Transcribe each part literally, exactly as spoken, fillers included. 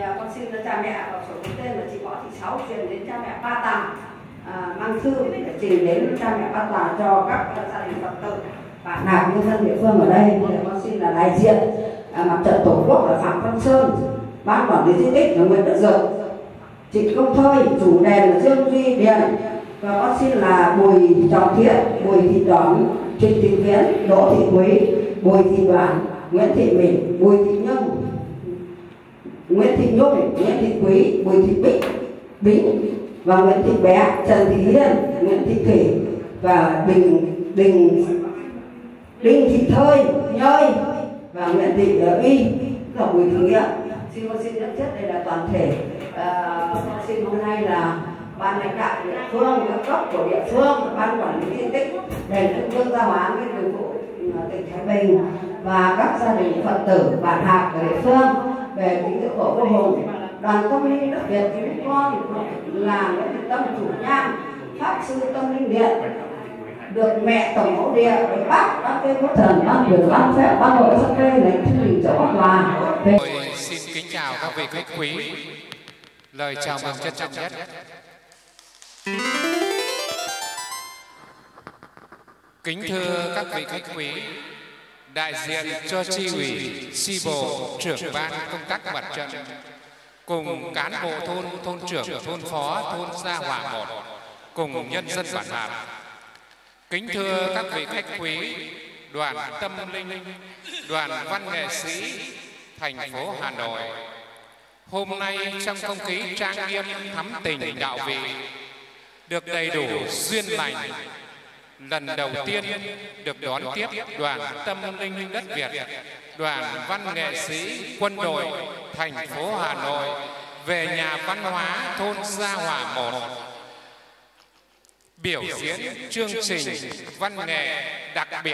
à, con xin cha mẹ vào sổ cái tên là chị Võ Thị Sáu truyền đến cha mẹ Ba Tàng, à, mang thư để trình đến cha mẹ Ba Tàng cho các gia đình Phật tử bạn hạt nhân dân địa phương ở đây. Thì con xin là đại diện à, mặt trận tổ quốc là Phạm Văn Sơn, ban quản lý di tích là Nguyễn Đức Dược, Trịnh Công Thơi, chủ đền là Dương Duy Điền, và con xin là Bùi Trọng Thiện, Bùi Thị Đón, Trịnh Thị Viễn, Đỗ Thị Quý, Bùi Thị Đoàn, Nguyễn Thị Mình, Bùi Thị Nhung, Nguyễn Thị Nhung, Nguyễn Thị Quý, Bùi Thị Bích, Bính và Nguyễn Thị Bé, Trần Thị Hiên, Nguyễn Thị Thủy và Đình Đình Đinh Thị Thơi, Nhơi và Nguyễn Thị Uy và Bùi Thị Nghĩa. Xin con xin nhận chất đây là toàn thể. À, con xin hôm nay là ban lãnh đạo địa phương, các cấp của địa phương, ban quản lý di tích, đền Trung ương Gia Hóa, Nguyên Đường Vụ tỉnh Thái Bình và các gia đình Phật tử bạn hạt ở địa phương về kính dỗ tổ Vua Hùng, đoàn tâm linh đất Việt chúng con là Nguyễn Thị Tâm chủ nhang, pháp sư tâm linh điện, được mẹ tổng mẫu địa với bác bác cây quốc thần ban quyền ban phép ban hội sắc cây lãnh chương trình chỗ bắc hòa. Xin kính chào các vị khách quý, lời chào mừng trân trọng nhất. Kính thưa các vị khách quý, đại diện cho chi ủy, chi bộ, trưởng ban công tác mặt trận cùng cán bộ thôn, thôn trưởng, thôn phó, thôn Gia Hòa một, cùng nhân dân bản hạt. Kính thưa các vị khách quý, đoàn tâm linh, đoàn văn nghệ sĩ thành phố Hà Nội. Hôm nay trong không khí trang nghiêm thắm tình đạo vị, được đầy đủ duyên lành, lần đầu tiên được đón tiếp đoàn tâm linh đất Việt, đoàn văn nghệ sĩ quân đội thành phố Hà Nội về nhà văn hóa thôn Gia Hòa một biểu diễn chương trình văn nghệ đặc biệt.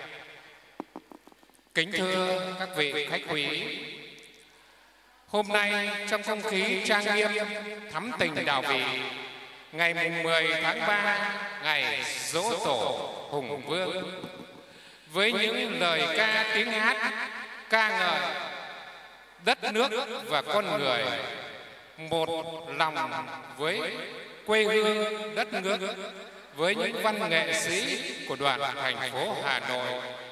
Kính thưa các vị khách quý, hôm nay trong không khí trang nghiêm thắm tình đạo vị, ngày mười tháng ba, ngày Giỗ Tổ Hùng Vương, với những lời ca tiếng hát ca ngợi đất nước và con người, một lòng với quê hương đất nước, với những văn nghệ sĩ của đoàn thành phố Hà Nội.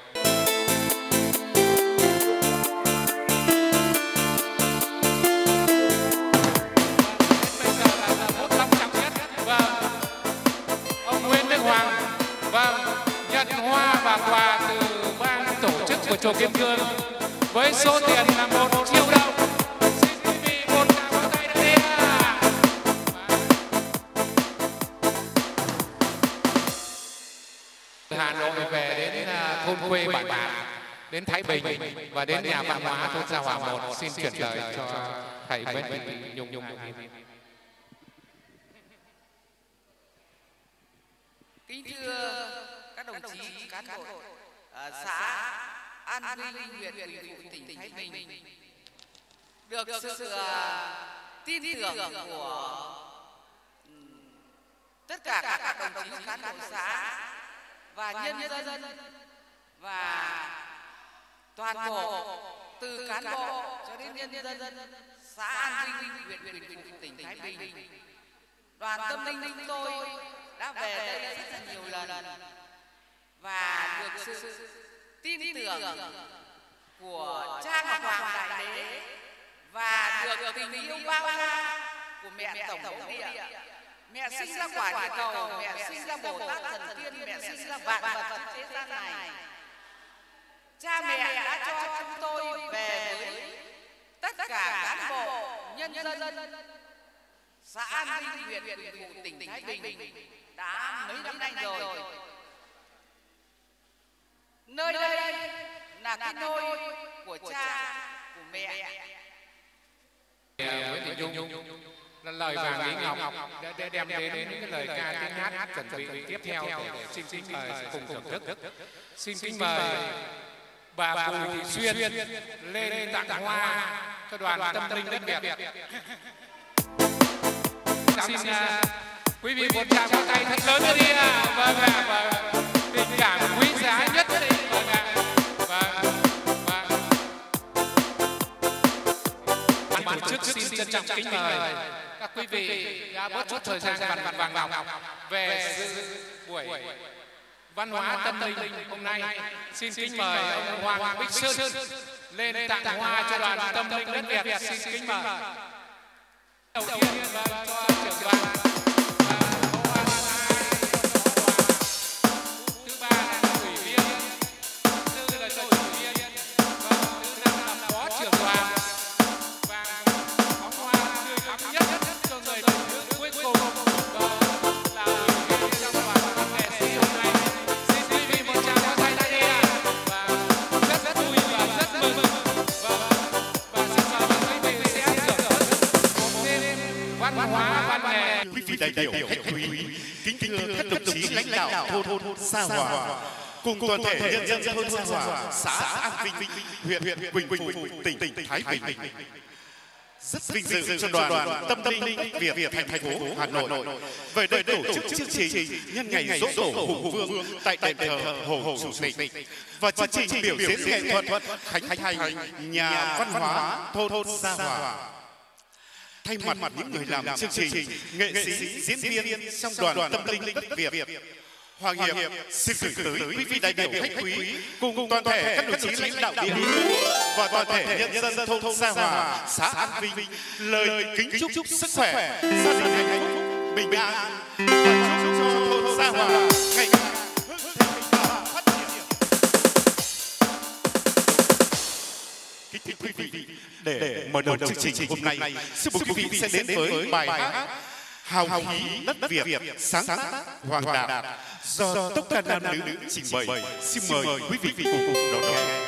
Vâng, nhận hoa và quà từ ban tổ chức của chùa Kim Cương với số tiền là một triệu đồng. Xin quý vị một tràng pháo tay nữa đi ạ. Từ Hà Nội về đến thôn quê bản bản, đến Thái Bình và đến nhà văn hóa thôn Gia Hòa một, xin chuyển lời cho thầy Nguyễn Thị Nhung Nhung. Kính thưa các đồng chí cán bộ uh, xã An Vinh, huyện Quỳ Phụ, tỉnh Thái Bình, được sự uh, tin tưởng của um, tất cả các đồng chí cán bộ xã và nhân dân và toàn bộ, từ cán bộ cho đến nhân dân xã An Vinh, huyện Quỳ Phụ, tỉnh Thái Bình, đoàn tâm linh chúng tôi đã về đây rất là nhiều lần và được sự tin tưởng của cha Ngọc Hoàng Đại Đế và được tình yêu bao la của mẹ tổng mẫu địa. Mẹ sinh ra quả địa cầu, mẹ sinh ra Bồ Tát Thần Tiên, mẹ sinh ra vạn vật thế gian này. Cha mẹ đã cho chúng tôi về với tất cả cán bộ, nhân dân xã An Vinh, huyện Quỳ Phụ, tỉnh Thái Bình đã mấy năm nay rồi. Nơi đây là cái nôi của cha, của mẹ. Nguyễn Thị Nhung là lời vàng ý ngọc để đem đến những cái lời ca tiếng hát chuẩn bị tiếp theo. Xin kính mời cùng thưởng thức. Xin kính mời bà Bùi Thị Xuyên lên tặng hoa cho đoàn tâm linh đất Việt. Xin uh, quý vị một tràng pháo tay thật lớn nữa đi ạ. Vâng ạ, và tình cảm quý giá nhất đi. Vâng ạ. Vâng. Vâng. Ban tổ chức xin trân trọng kính mời các quý vị đã bớt chút thời gian vàng vàng vàng ngọc về dự buổi văn hóa tâm linh hôm nay. Xin kính mời ông Hoàng Bích Sơn lên tặng hoa cho đoàn tâm linh đất Việt. Xin kính mời. Đầu tiên là cho trưởng đoàn. Thứ ba là ủy viên. Thứ tư là cho ủy viên. Thứ năm là phó trưởng đoàn. Và bóng hoa tươi thắm nhất cho người đồng hương cuối cùng là ủy viên trong đoàn văn nghệ sĩ hôm nay. Xin quý vị một tràng pháo tay đã đi ạ. Và rất rất vui và rất mừng. Và xin mời các quý vị sẽ thưởng thức một đêm văn hóa văn nghệ. Quý vị đại biểu khách quý, kính thưa các đồng chí lãnh đạo thôn thôn Sa Hòa, cùng toàn thể nhân dân thôn Sa Hòa, xã An Vinh, huyện Quỳnh Phụ, tỉnh tỉnh Thái Bình. Rất vinh dự cho đoàn Tâm Linh Việt thành thành phố Hà Nội về đây tổ chức chương trình nhân ngày giỗ tổ Hùng Vương tại đền thờ Hồ Chủ tịch và chương trình biểu diễn nghệ thuật khánh thành nhà văn hóa thôn thôn Sa Hòa. Thay mặt những người làm chương trình, nghệ sĩ, diễn viên trong đoàn Tâm Linh đất Việt, Hoàng Hiệp xin gửi tới quý vị đại biểu khách quý cùng toàn thể các đồng chí lãnh đạo địa phương và toàn thể nhân dân thôn Sa Hòa, xã An Vinh lời kính chúc chúc sức khỏe, gia đình hạnh phúc, bình an và chúc cho thôn Sa Hòa ngày càng hưng thịnh và phát triển. Kính thưa quý vị, để mở đầu chương trình hôm nay, xin mời quý vị sẽ đến với bài hát Hào khí đất Việt sáng tác Hoàng Đạt do tốp ca nam nữ trình bày. Xin mời quý vị cùng cùng đón nghe.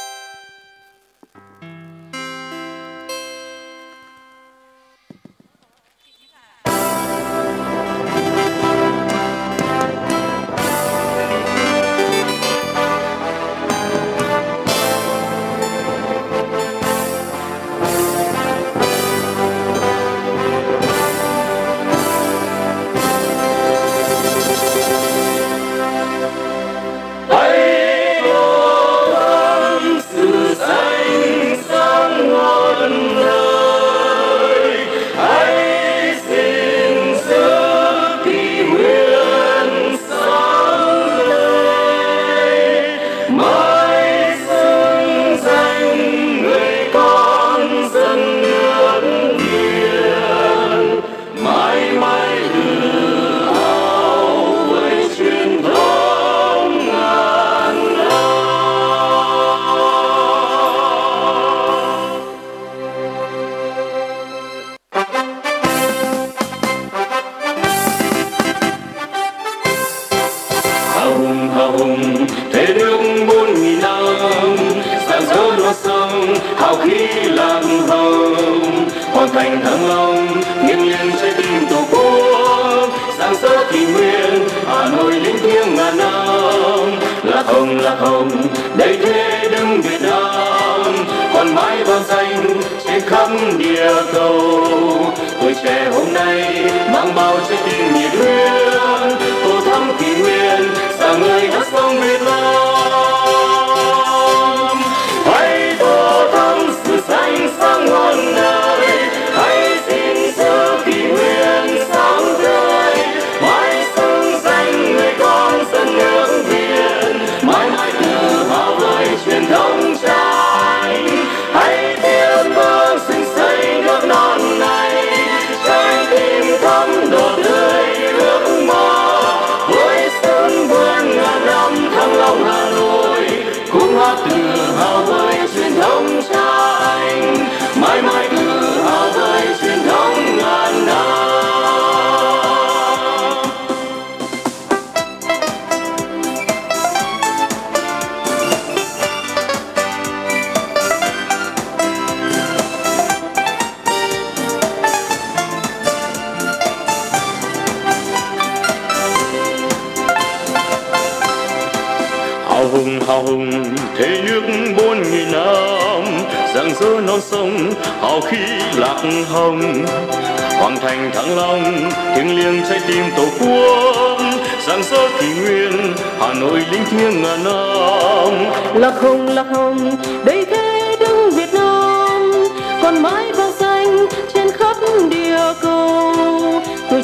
hào hùng thế nước bốn nghìn năm, rạng rỡ non sông hào khí lạc hồng. Hoàng thành Thăng Long thiêng liêng trái tim tổ quốc, rạng rỡ kỷ nguyên Hà Nội linh thiêng ngàn năm. Lạc hồng lạc hồng đây thế đứng Việt Nam, còn mãi vang xanh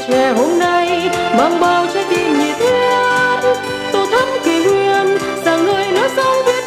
trẻ hôm nay mang bao trái tim nhiệt huyết tô thắm kỷ nguyên rằng người nói sống Việt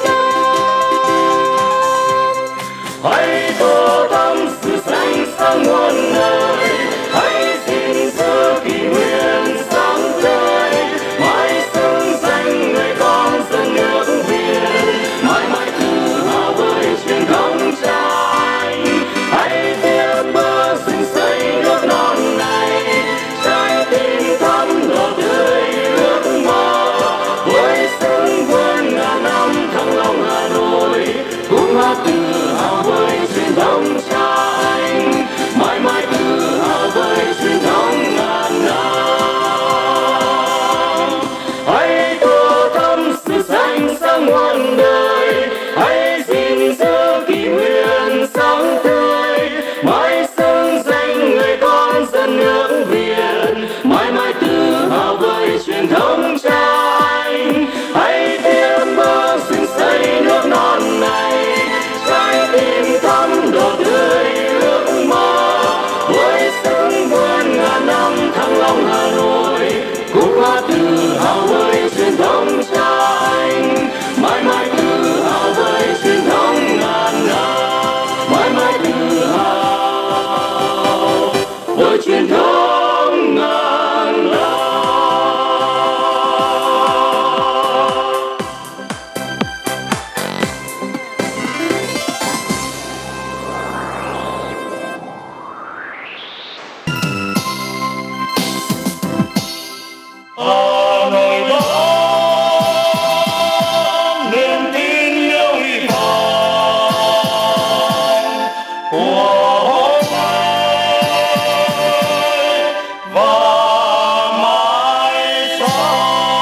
Nam. Hãy tô thắm sự xanh sáng muôn nơi, hãy gìn giữ kỷ nguyên sáng tươi, mãi xứng danh người con dân nước Việt, mãi mãi tự hào với truyền thống cha anh. Hãy tiếp bước dựng xây nước non này, trái tim thắm đỏ tươi ước mơ, với sức vươn ngàn năm thăng long Hà Nội, cũng hát tự hào với truyền thống cha anh, mãi mãi tự hào với truyền thống ngàn năm. Hãy tô thắm sự xanh sáng muôn đời, hãy gìn giữ kỷ nguyên sáng tươi, mãi xứng danh người con dân nước Việt, mãi mãi tự hào với truyền thống cha anh. Hãy tiếp bước dựng xây nước non này, trái tim thắm đỏ tươi ước mơ, với sức vươn ngàn năm thăng long Hà Nội, cũng hát tự hào với truyền thống cha anh, mãi mãi tự hào với truyền thống ngàn năm, mãi mãi tự hào với truyền thống ngàn năm. Hà Nội đó niềm tin yêu hy vọng của hôm nay và mãi sau.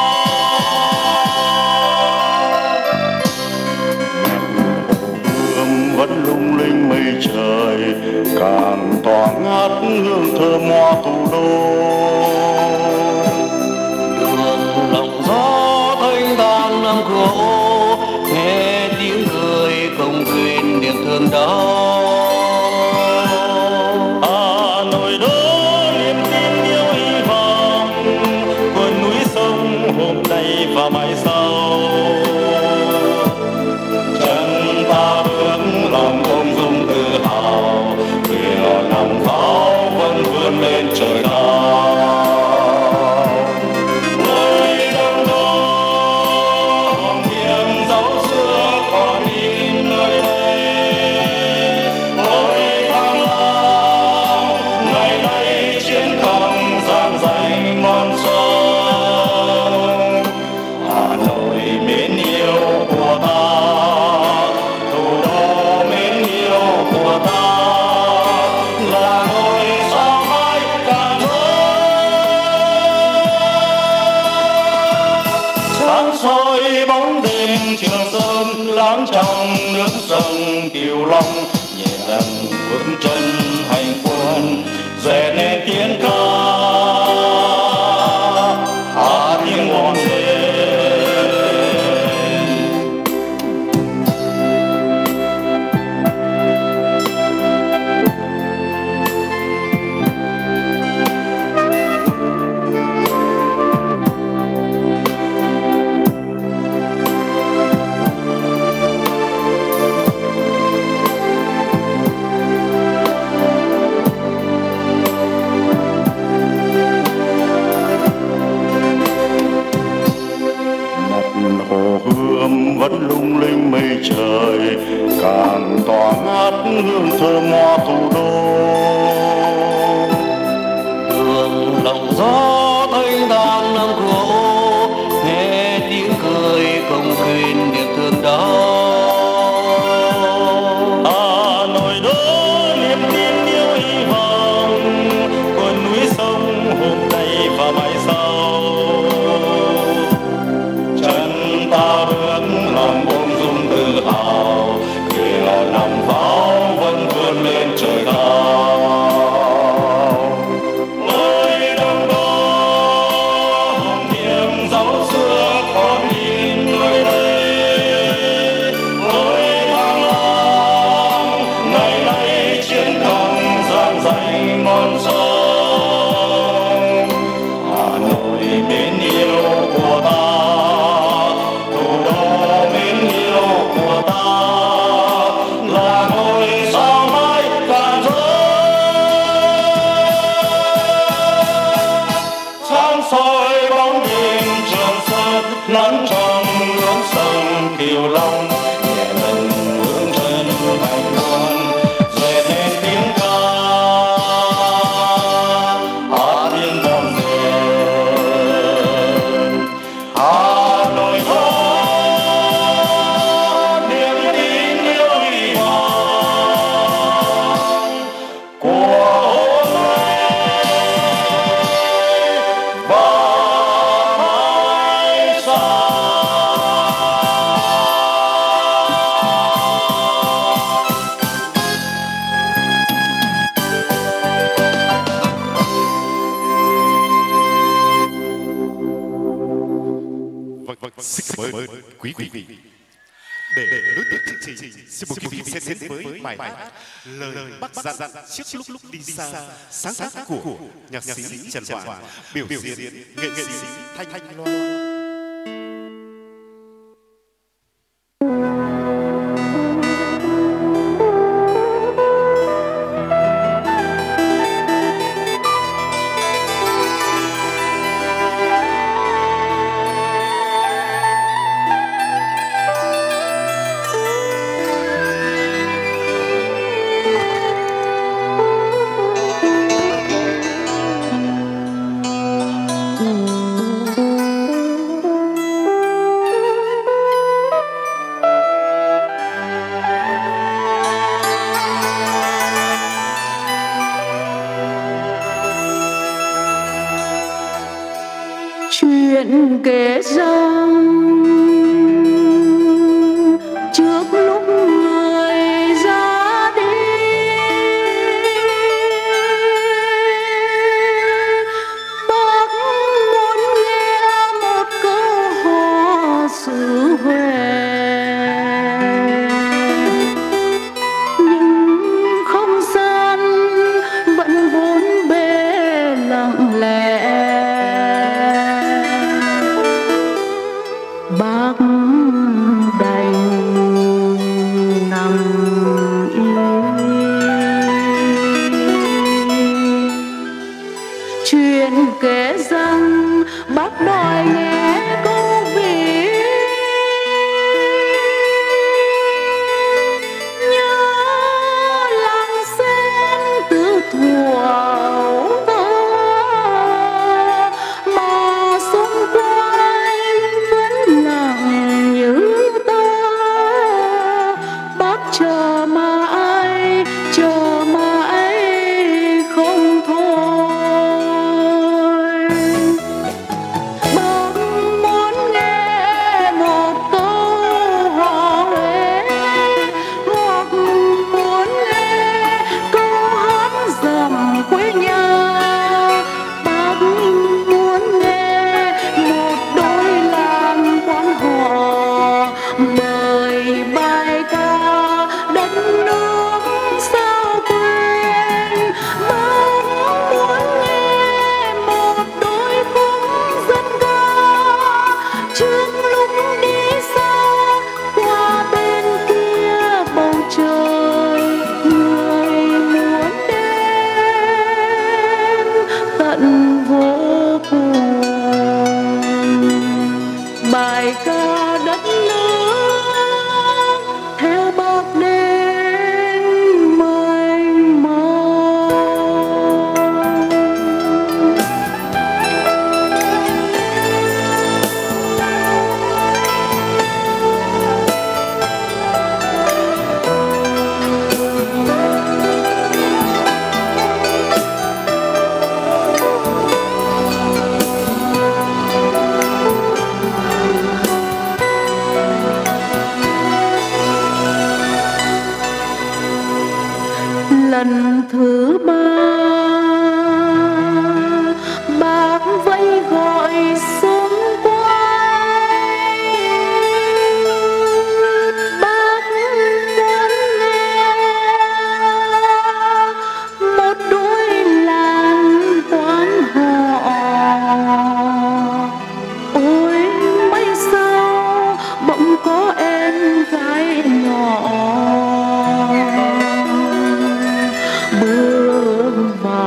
Hương vẫn lung linh mây trời, càng tỏa ngát hương thơm hoa thủ đô. Lòng gió thanh thang năm cũ, nghe tiếng cười không quên niềm thương đau. Hà Nội đó niềm tin yêu hy vọng, vườn núi sông hôm nay và mai sau. Chân ta bước lòng ung dung tự hào, kìa nòng pháo vẫn vươn lên trời cao. Trường Sơn láng trong nước sông Kiều Long, nhẹ lần bước chân hành quân rẽ nên tiếng ca hát tiếng ngọn lên. Vẫn lung linh mây trời, càng tỏa ngát hương thơm hoa thủ đô. Đường lòng gió thanh thang năm cũ, nghe tiếng cười không quên niềm thương đau. Hà Nội đó niềm tin yêu hy vọng, vườn núi sông hôm nay và mai sau. Chân ta bước lòng ung dung tự hào, kìa nòng pháo vẫn vươn lên trời cao. Ôi đồng đô xin cảm ơn quý vị. Để nối tiếp chương trình, xin mời quý vị sẽ đến với bài hát Lời Bác dặn trước lúc lúc đi xa, sáng tác của nhạc sĩ Trần Hòa, biểu diễn nghệ sĩ Thanh Thanh Loan. Chuyện kể rằng trước lúc người ra đi, bác muốn nghe một câu hò xứ Huế, nhưng không gian vẫn bốn bề lặng lẽ. Bác đành nằm yên. Chuyện kể rằng bác đòi nghe câu ví, nhớ làng sen từ thuở ấu thơ, mà xung quanh vẫn lặng như tơ. Bác chờ mãi, chờ mãi không thôi. Bác muốn nghe một câu hò Huế, hoặc muốn nghe câu hát dầm quê nhà. Bác muốn nghe một đôi làng quan họ mời bài ca đất nước sao quên. Bác muốn nghe một đôi khúc dân ca trước lúc đi xa qua bên kia bầu trời. Người muốn đến tận vô cùng, bài ca đất nước theo bác đến mênh mông. Lần thứ ba bác vẫy gọi xung quanh. Bác muốn nghe một đôi làng quan họ. Ôi may sao bỗng có em gái nhỏ bước vào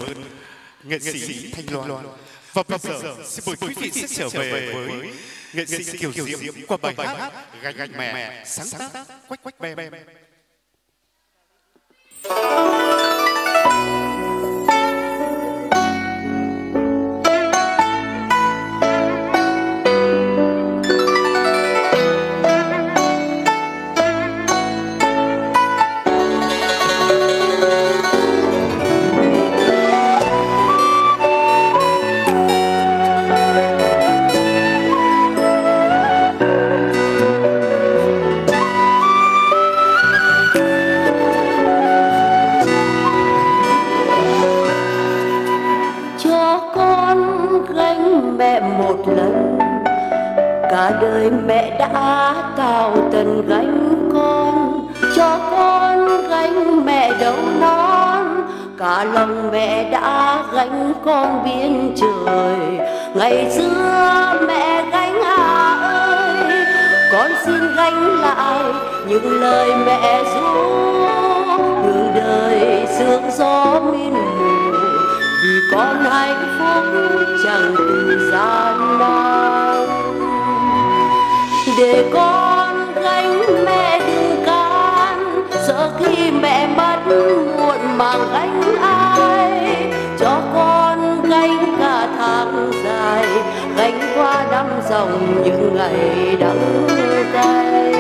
ơn nghệ sĩ Thanh Loan. Và bây giờ xin mời quý vị sẽ trở về với nghệ sĩ Kiều Diễm qua bài hát Gánh Gánh Mẹ sáng tác Quách Quách Bem. Cả đời mẹ đã cao tần gánh con, cho con gánh mẹ đầu non. Cả lòng mẹ đã gánh con biên trời. Ngày xưa mẹ gánh à ơi, con xin gánh lại những lời mẹ ru. Đường đời sương gió miên mù, vì con hạnh phúc chẳng từ gian nan. Để con gánh mẹ đừng can, sợ khi mẹ mất muộn màng gánh ai. Cho con gánh cả tháng dài, gánh qua năm dòng những ngày đắng cay.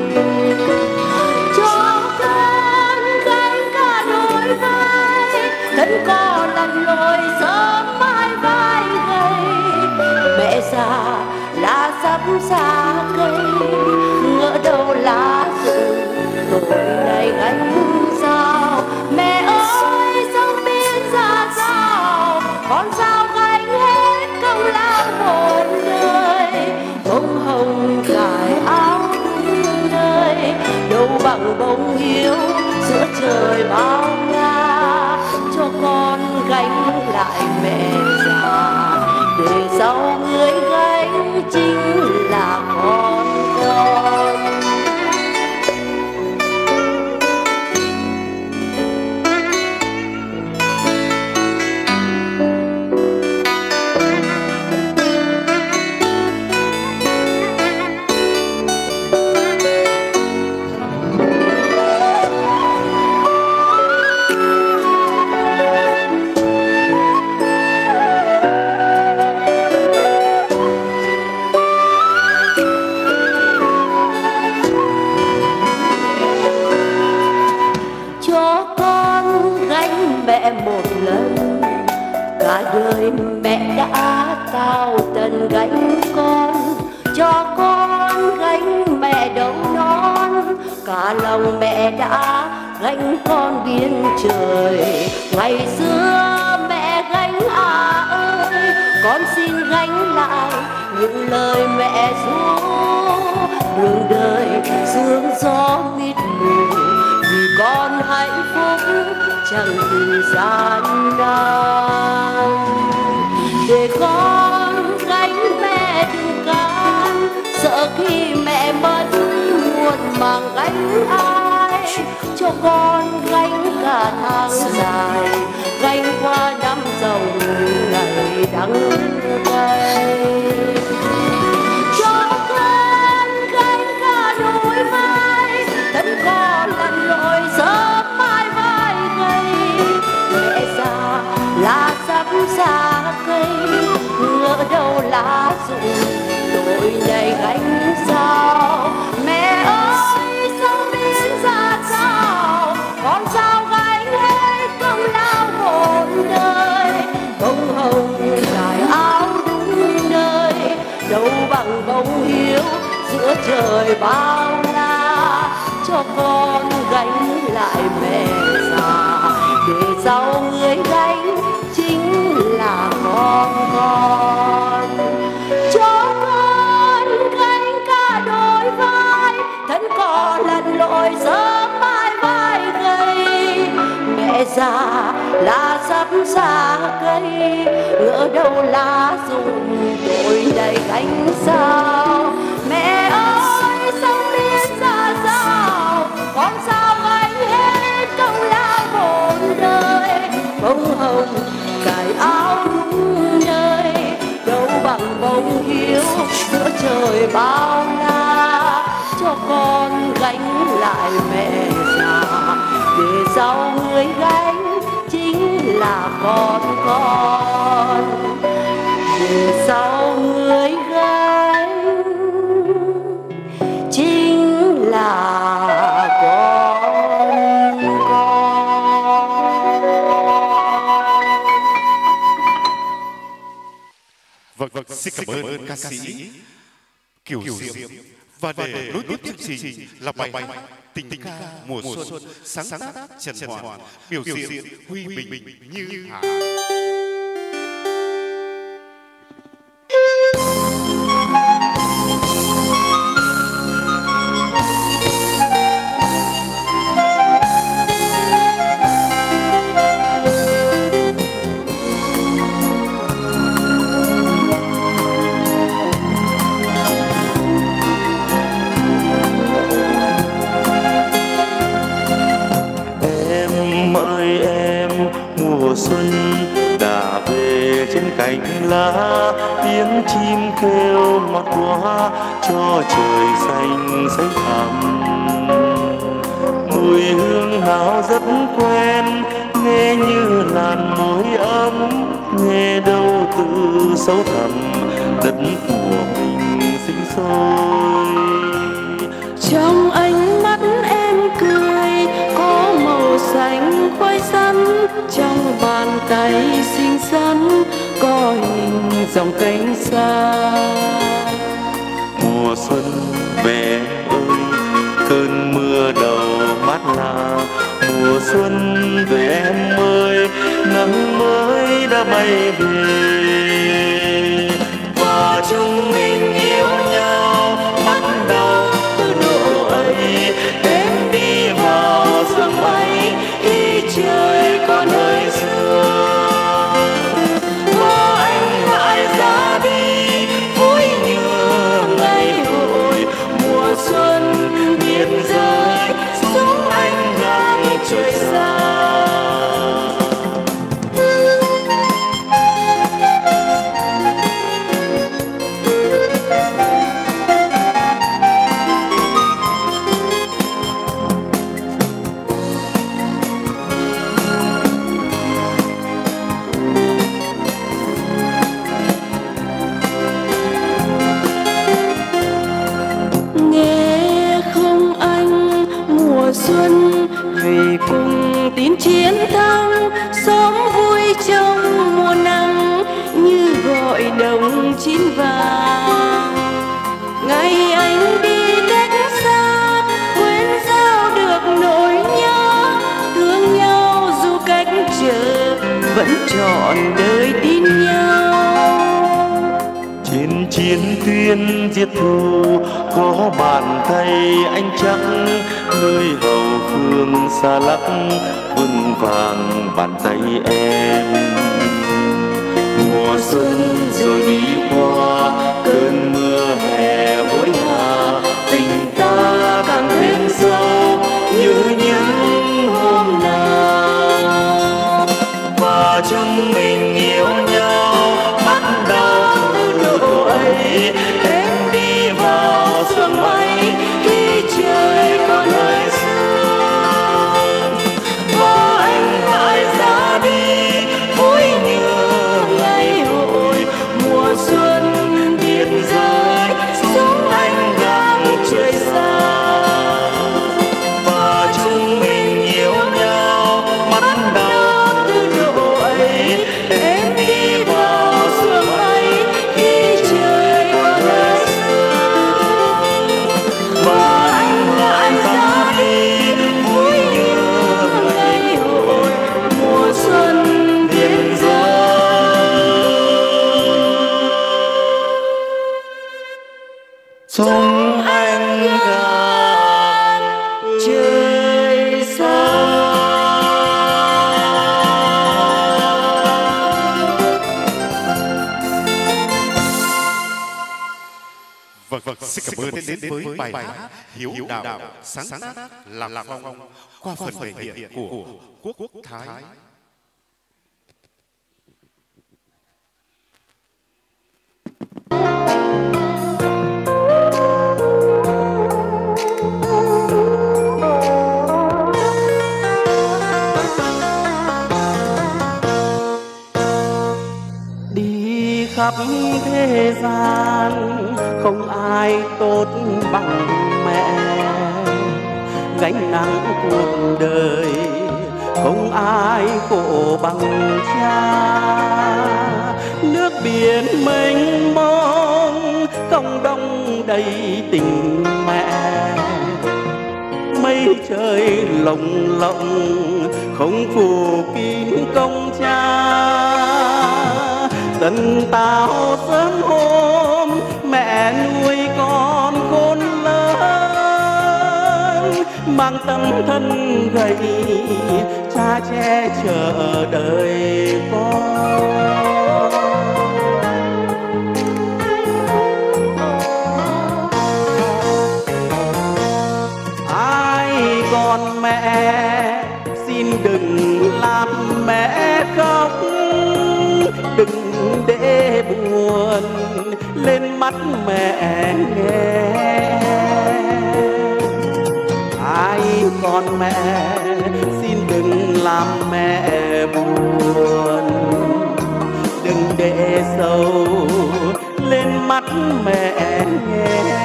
Cho con gánh cả đôi vai, thân co lặn lội sớm mai vai gầy. Mẹ già lá sắp xa cây, ngỡ đâu lá rụng tuổi này gánh sao. Mẹ ơi sông biên ra sao, con sao gánh hết công lao một đời. Bông hồng cài áo đời, đâu bằng bông hiếu giữa trời bao la. Cho con gánh lại mẹ già, để sau người gánh chính là con con. Một lần cả đời mẹ đã cao tần gánh con, cho con gánh mẹ đầu non. Cả lòng mẹ đã gánh con biên trời. Ngày xưa mẹ gánh à ơi, con xin gánh lại những lời mẹ ru. Đường đời sương gió mịt mù, vì con hạnh phúc chẳng từ gian nan. Để con gánh mẹ đừng can, sợ khi mẹ mất muộn màng gánh ai. Cho con gánh cả tháng dài, gánh qua năm dòng ngày đắng cay. Cho con gánh cả đôi vai, thân con lặn lội sớm mai vai gầy. Mẹ già lá sắp xa cây, ngỡ đâu lá rụng tuổi này gánh sao. Mẹ ơi sông biên ra sao, con sao gánh hết công lao một đời. Bông hồng trải áo đúng nơi, đâu bằng bông hiếu giữa trời bao la. Cho con gánh lại mẹ già, để sau người gánh chính là con con. Cho con gánh cả đôi vai, thân co lặn lội sớm mai vai gầy. Mẹ già lá sắp xa cây, ngỡ đâu lá rụng tuổi này gánh sao. Mẹ ơi sông biên ra sao, con sao gánh hết công lao một đời. Bông hồng cài áo đúng nơi, đâu bằng bông hiếu giữa trời bao la, cho con gánh lại mẹ già, về sau người gánh chính là con con, về sau người gánh chính là con con. Vâng, vâng, xin cảm ơn ca sĩ Kiều Diễm. Và để nối tiếp chương trình là bài tình ca mùa xuân sáng tác Trần Hoàn, biểu diễn Huy Bình Như Hà. Xuân đã về trên cánh lá, tiếng chim kêu ngọt quá cho trời xanh xanh thẳm. Mùi hương nào rất quen, nghe như làn môi ấm, nghe đâu từ sâu thẳm đất của mình sinh sôi. Trong ánh mắt em cười có màu xanh khoai sắn, trong bàn tay xinh xắn có hình dòng cánh xa. Mùa xuân về ơi, cơn mưa đầu mát là mùa xuân về em ơi, nắng mới đã bay về. Và chúng mình yêu nhau bắt đầu từ độ ấy, em đi vào sương mây khi trời còn hơi sương. Và anh lại ra đi vui như ngày hội mùa xuân biên giới, sống anh ngang trời xa. Xuân về cùng tin chiến thắng, xóm vui trong mùa nắng như gọi đồng chín vàng. Ngày anh đi cách xa quên sao được nỗi nhớ, thương nhau dù cách chờ vẫn trọn đời tin nhau. Trên chiến tuyến diệt thù có bàn tay anh chắc, nơi hậu phương xa lắc vững vàng bàn tay em. Mùa xuân rồi đi qua cơn mưa hè hối hả, tình ta càng thêm sâu như những hôm nào. Và chúng mình yêu nhau bắt đầu từ độ ấy, em đi vào sương mây khi trời còn hơi sương. Và anh lại ra đi vui như ngày hội mùa xuân biên giới, sống anh ngang trời xa. Và chúng mình yêu nhau bắt đầu từ độ ấy, em đi vào sương mây khi trời còn hơi sương. Và anh lại ra đi vui như ngày hội mùa xuân biên giới, sống anh ngang trời xa. Vâng, vâng, xin cảm ơn đến với bài hát Hiếu Đạo sáng tác Lạc Phong qua phần thể hiện của Quốc Thái. khắp thế gian không ai tốt bằng mẹ, gánh nặng cuộc đời không ai khổ bằng cha. Nước biển mênh mông không đông đầy tình mẹ, mây trời lồng lộng không phủ kín công cha. Dân tao sớm hôm mẹ nuôi con khôn lớn, mang tâm thân gầy cha che chở đời con. Ai còn mẹ xin đừng làm mẹ khóc, đừng để buồn lên mắt mẹ nghe. Ai còn mẹ xin đừng làm mẹ buồn, đừng để sầu lên mắt mẹ nghe.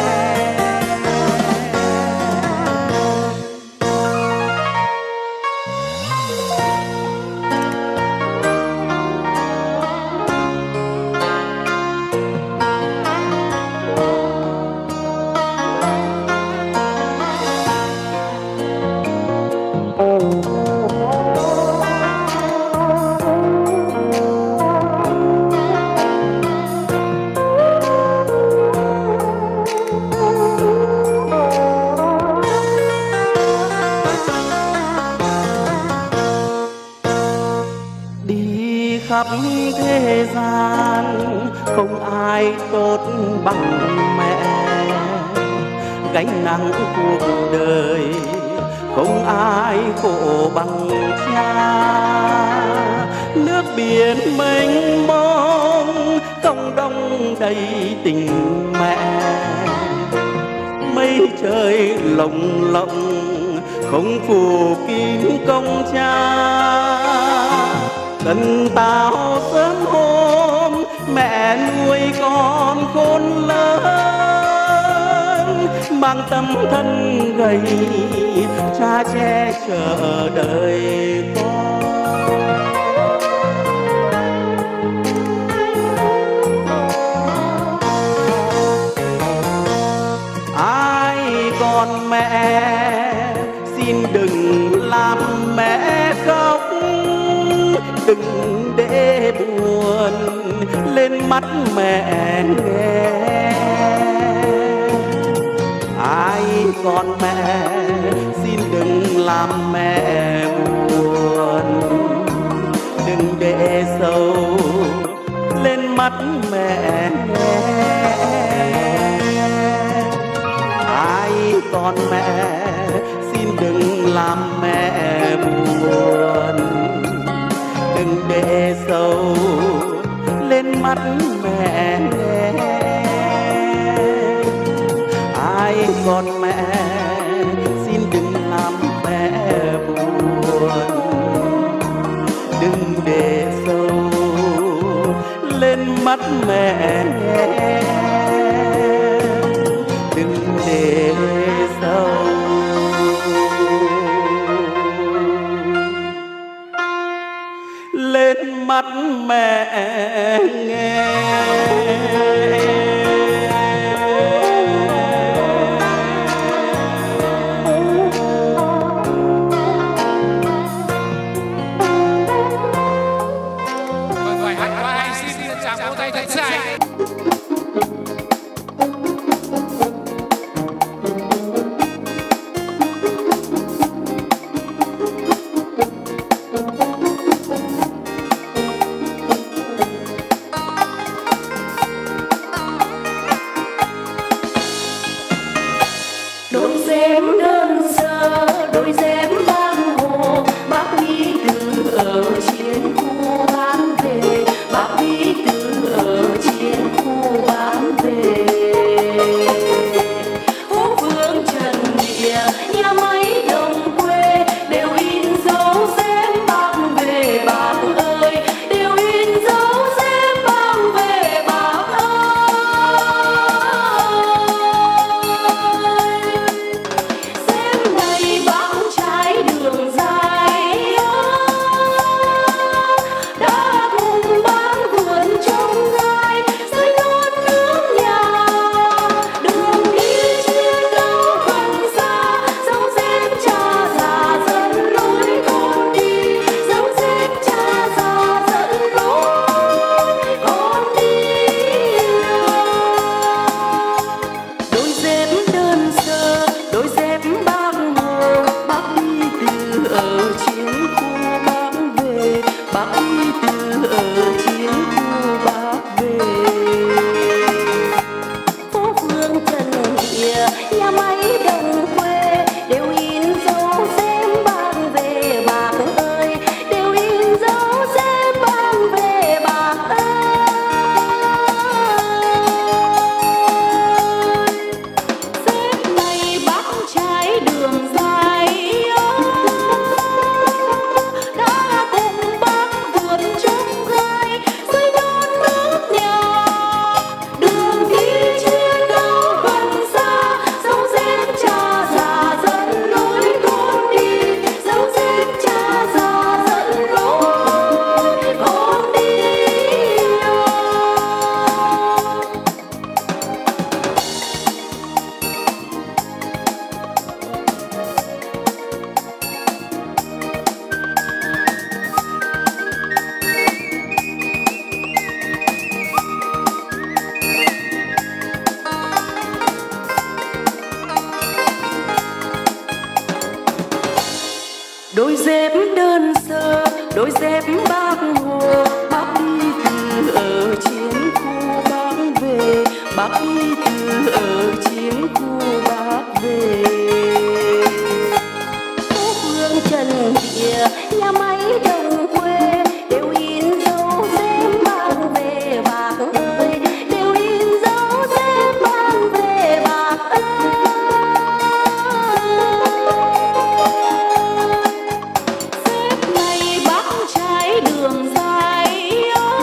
Khắp thế gian không ai tốt bằng mẹ, gánh nặng cuộc đời không ai khổ bằng cha. Nước biển mênh mông không đông đầy tình mẹ, mây trời lồng lộng không phủ kín công cha. Cần tao sớm hôm mẹ nuôi con khôn lớn, mang tâm thân gầy cha che chở đời con. Ai còn mẹ xin đừng làm mẹ khóc, đừng để buồn lên mắt mẹ nghe. Ai còn mẹ xin đừng làm mẹ buồn, đừng để sầu lên mắt mẹ nghe. Ai còn mẹ xin đừng làm mẹ buồn, đừng để sầu lên mắt mẹ nghe. Ai còn mẹ xin đừng làm mẹ buồn, đừng để sầu lên mắt mẹ nghe. Đừng để sầu lên mắt mẹ nghe. Vâng, bài hát quá hay, xin chào vỗ tay thật dài. đôi dép bác Hồ, bác đi từ ở chiến khu bác về, bác đi từ ở chiến khu bác về. Phố phường Trần Địa, nhà máy đồng quê đều in dấu dép bác về bác ơi, đều in dấu dép bác về bác ơi. Dép này bác trái đường dài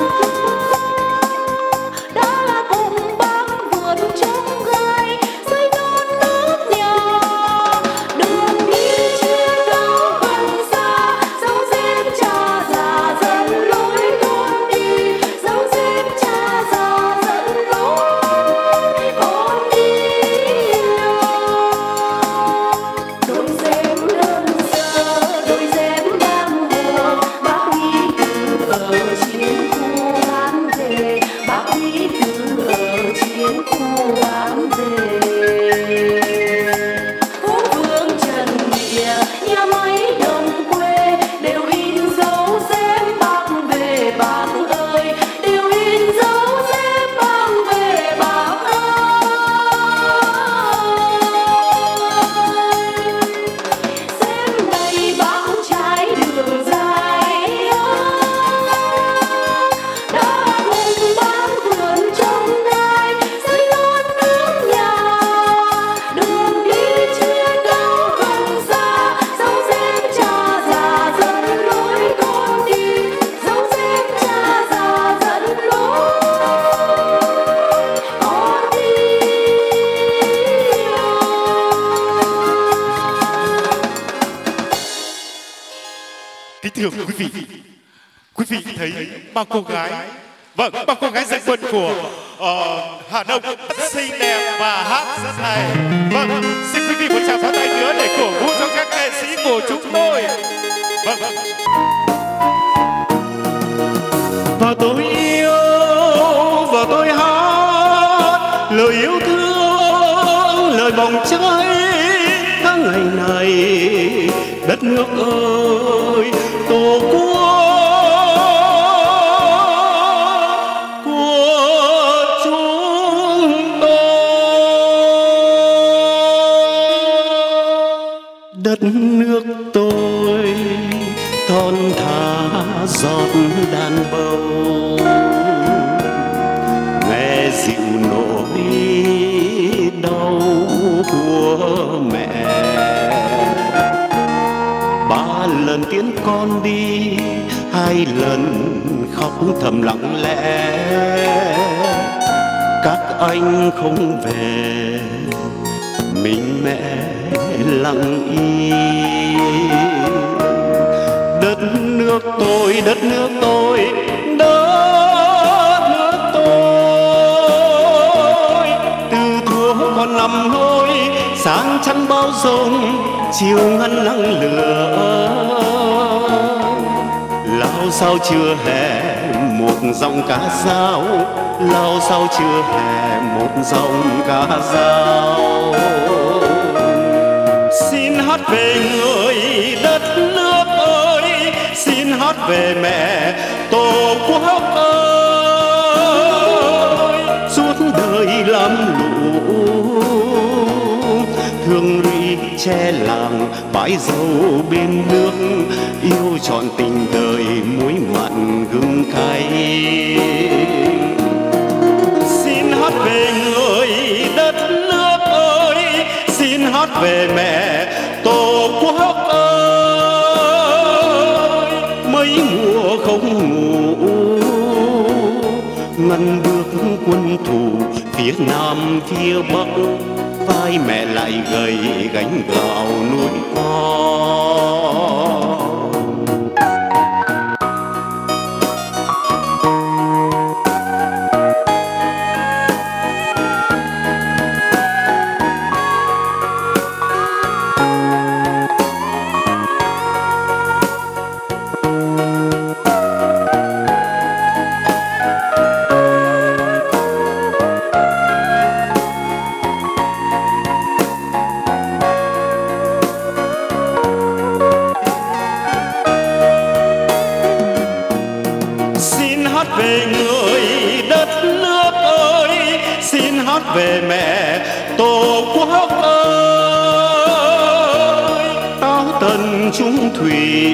đã là cùng bác vượt trong gai xây non nước nhà, đường đi chưa đâu gần xa, dấu dép cha già dẫn lối con đi, dấu dép cha già dẫn lối con đi. Đôi dép đơn sơ, đôi dép bác Hồ, bác đi từ ở chiến khu bác về, bác đi từ ở chiến khu bác về. Phố phường Trần Địa, nhà máy đồng quê đều in dấu dép bác về bác ơi, đều in dấu dép bác về bác ơi. Dép này bác trái đường dài đã cùng bác vườn trong gai xây non nước nhà, đường đi chưa đâu gần xa, dấu dép cha già dẫn lối con đi, dấu dép cha già dẫn lối con đi. Kính thưa quý vị, quý vị thấy bao cô gái, vâng, bao cô gái dân quân của uh, Hà Đông rất xinh đẹp và hát rất hay. Vâng, xin quý vị một tràng pháo tay nữa để cổ vũ cho các nghệ sĩ của chúng tôi. Vâng. Và tôi yêu và tôi hát lời yêu thương, lời bỏng cháy tháng ngày này. Đất nước ơi, tổ quốc của chúng tôi. Đất nước tôi thon thả giọt đàn bầu, nghe dịu nỗi đau của mẹ. Ba lần tiễn con đi, hai lần khóc thầm lặng lẽ. Các anh không về, mình mẹ lặng im. Đất nước tôi, đất nước tôi, đất nước tôi. Từ thuở còn nằm hôi, sáng chắn bao rông, chiều ngăn nắng lửa. Lao sao chưa hè một dòng cá dao, lao sao chưa hè một dòng cá dao. Xin hát về người đất nước ơi, xin hát về mẹ tổ quốc ơi. Suốt đời làm lũ thương lũy che làng, bãi dầu bên nước, yêu trọn tình đời muối mặn gừng cay. Xin hát về người đất nước ơi, xin hát về mẹ tổ quốc ơi. Mấy mùa không ngủ, ngăn bước quân thù phía nam phía bắc, vai mẹ lại gầy gánh gạo nuôi con. Xin hát về người đất nước ơi, xin hát về mẹ tổ quốc ơi. Táo tần trung thủy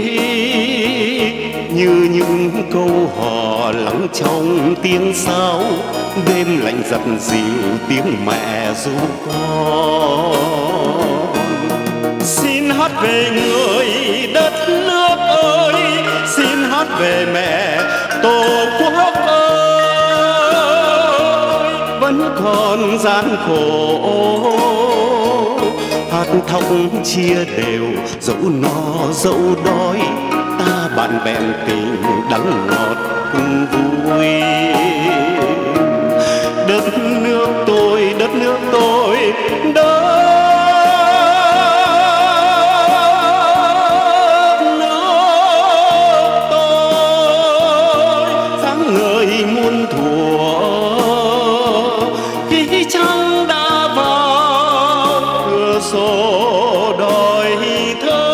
như những câu hò lắng trong tiếng sáo, đêm lạnh giật dịu tiếng mẹ ru con. Xin hát về người đất nước ơi, xin hát về mẹ tổ quốc ơi. Vẫn còn gian khổ hát thóc chia đều, dẫu no dẫu đói ta bạn bèn tình đắng ngọt cùng vui. Đất nước tôi, đất nước tôi, đất nước tôi, sáng ngời muôn thuở khi trăng đã vào cửa sổ đòi thơ.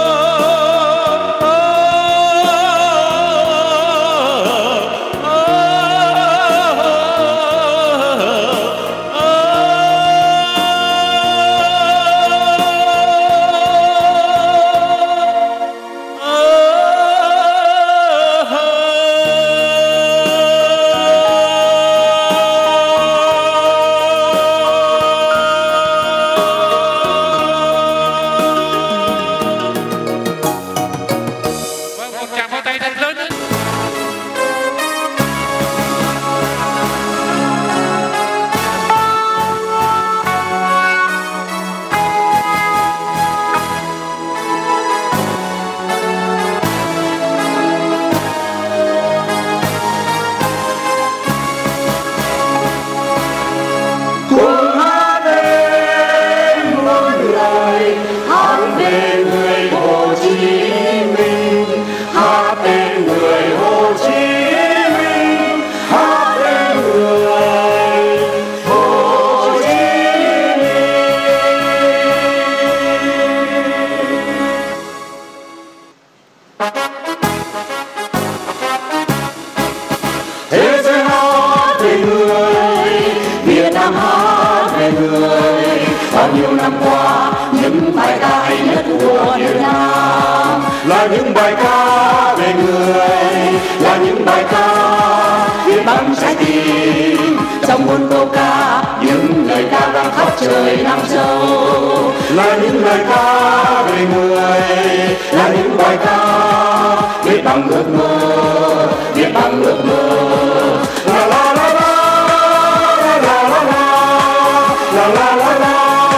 Những bài ca về người là những bài ca viết bằng trái tim trong muôn câu ca, những lời ca vang khắp trời Nam Châu. Là những lời ca về người, là những bài ca viết bằng ước mơ, viết bằng ước mơ. La la la la la la la la la la la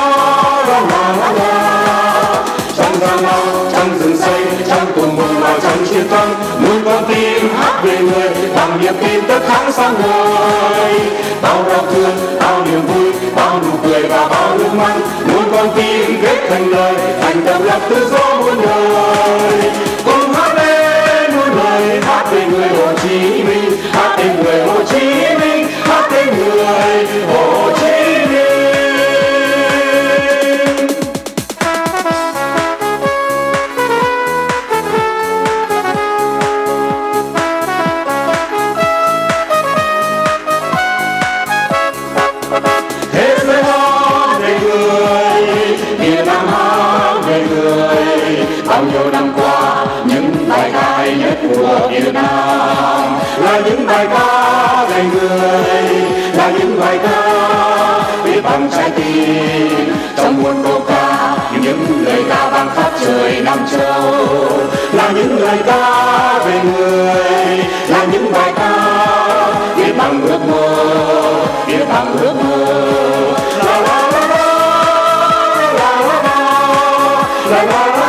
la la. Trong gian lao, trong rừng xây, trong cùng mừng và trong chiến thắng, muôn con tim hát về người bằng niềm tin tất thắng sáng ngời. Bao đau thương, bao niềm vui, bao nụ cười và bao nước mắt, muôn con tim kết thành lời, thành độc lập tự do muôn đời. Cùng hát lên muôn lời, hát về người Hồ Chí Minh, hát tên người Hồ Chí Minh, hát tên người Hồ Chí Minh. Bao nhiêu năm qua những bài ca hay nhất của Việt Nam là những bài ca về người, là những bài ca viết bằng trái tim trong muôn câu ca, những lời ca vang khắp trời Nam Châu. Là những lời ca về người, là những bài ca viết bằng ước mơ, viết bằng ước mơ. La la la la la la la la la.